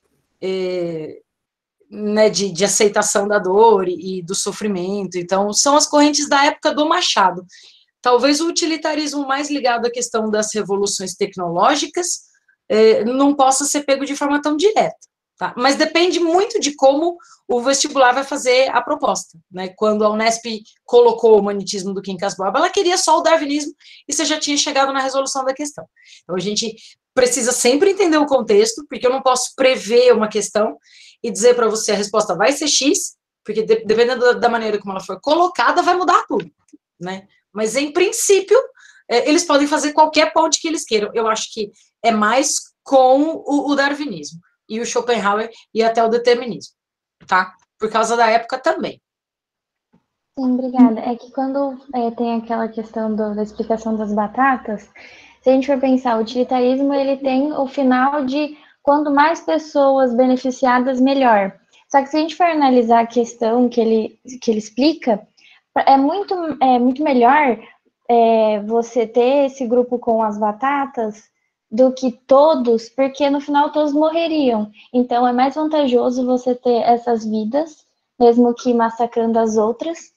né, de aceitação da dor e do sofrimento. Então, são as correntes da época do Machado. Talvez o utilitarismo mais ligado à questão das revoluções tecnológicas não possa ser pego de forma tão direta, tá? Mas depende muito de como o vestibular vai fazer a proposta, né? Quando a Unesp colocou o humanitismo do Quincas Borba, ela queria só o darwinismo e você já tinha chegado na resolução da questão. Então, a gente precisa sempre entender o contexto, porque eu não posso prever uma questão e dizer para você a resposta vai ser X, porque dependendo da maneira como ela for colocada, vai mudar tudo, né? Mas, em princípio, eles podem fazer qualquer ponte que eles queiram. Eu acho que é mais com o darwinismo, e o Schopenhauer e até o determinismo, tá? Por causa da época também. Sim, obrigada. É que quando tem aquela questão da explicação das batatas, se a gente for pensar, o utilitarismo ele tem o final de quanto mais pessoas beneficiadas, melhor. Só que se a gente for analisar a questão que ele explica, é muito melhor você ter esse grupo com as batatas do que todos, porque no final todos morreriam. Então é mais vantajoso você ter essas vidas, mesmo que massacrando as outras,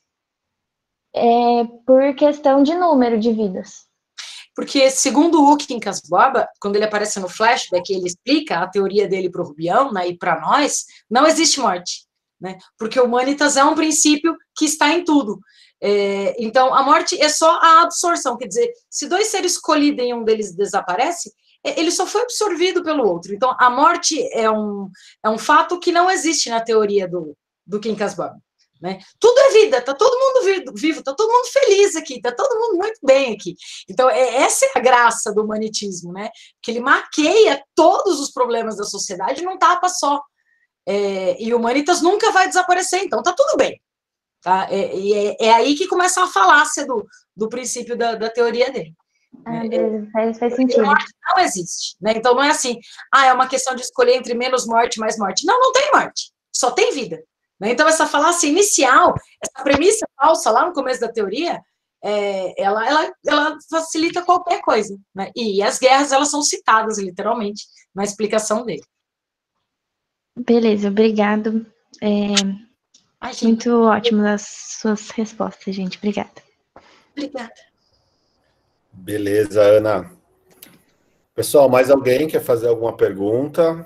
por questão de número de vidas. Porque, segundo o Quincas Borba, quando ele aparece no flashback, ele explica a teoria dele para o Rubião, né, e para nós, não existe morte, né? Porque o Humanitas é um princípio que está em tudo. Então, a morte é só a absorção, quer dizer, se dois seres colidem e um deles desaparece, ele só foi absorvido pelo outro. Então, a morte é um fato que não existe na teoria do Quincas Borba. Né? Tudo é vida, tá todo mundo vivo, tá todo mundo feliz aqui, tá todo mundo muito bem aqui. Então, essa é a graça do humanitismo, né? Que ele maqueia todos os problemas da sociedade num tapa só. E o Humanitas nunca vai desaparecer, então tá tudo bem. Tá? É aí que começa a falácia do princípio da teoria dele. Faz sentido. A morte não existe, né? Então não é assim, é uma questão de escolher entre menos morte e mais morte. Não tem morte, só tem vida. Então, essa falácia inicial, essa premissa falsa lá no começo da teoria, ela facilita qualquer coisa. Né? E as guerras, elas são citadas, literalmente, na explicação dele. Beleza, obrigado. Muito ótimo as suas respostas, gente. Obrigada. Obrigada. Beleza, Ana. Pessoal, mais alguém quer fazer alguma pergunta?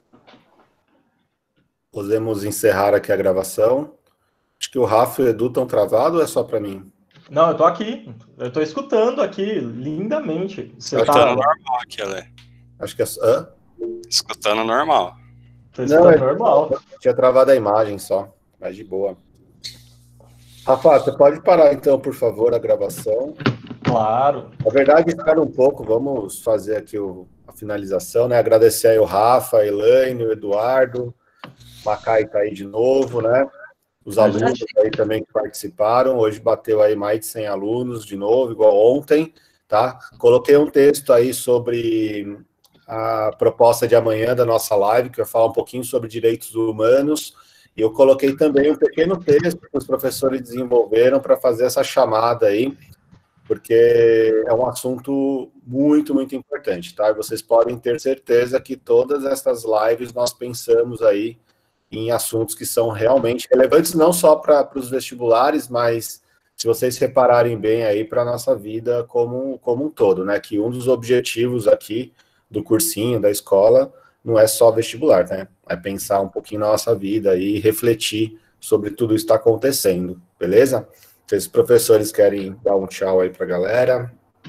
Podemos encerrar aqui a gravação. Acho que o Rafa e o Edu estão travados ou é só para mim? Não, eu tô aqui. Eu tô escutando aqui lindamente. Você tá normal aqui, Ale. Acho que é... Escutando normal. Tô escutando normal. Tinha travado a imagem só, mas de boa. Rafa, você pode parar então, por favor, a gravação? Claro. Na verdade, espera um pouco, vamos fazer aqui a finalização, né? Agradecer aí o Rafa, a Elaine, o Eduardo, Macai tá aí de novo, né? Os alunos aí também que participaram. Hoje bateu aí mais de 100 alunos de novo, igual ontem, tá? Coloquei um texto aí sobre a proposta de amanhã da nossa live, que vai falar um pouquinho sobre direitos humanos. E eu coloquei também um pequeno texto que os professores desenvolveram para fazer essa chamada aí, porque é um assunto muito, muito importante, tá? E vocês podem ter certeza que todas essas lives nós pensamos aí em assuntos que são realmente relevantes, não só para os vestibulares, mas se vocês repararem bem aí para a nossa vida como um todo, né? Que um dos objetivos aqui do cursinho, da escola, não é só vestibular, né? É pensar um pouquinho na nossa vida e refletir sobre tudo isso que está acontecendo, beleza? Se os professores querem dar um tchau aí para a galera.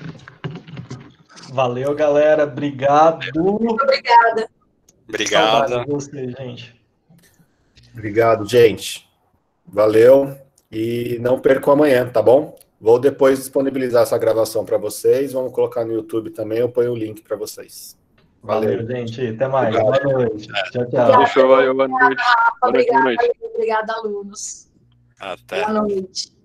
Valeu, galera. Obrigado. Muito obrigada. Obrigado. Saudade de você, gente. Obrigado, gente. Valeu. E não percam amanhã, tá bom? Vou depois disponibilizar essa gravação para vocês. Vamos colocar no YouTube também. Eu ponho o link para vocês. Valeu, gente. Até mais. Obrigado. Boa noite. Tchau, tchau. Deixou, valeu, boa noite. Obrigada, alunos. Até. Boa noite.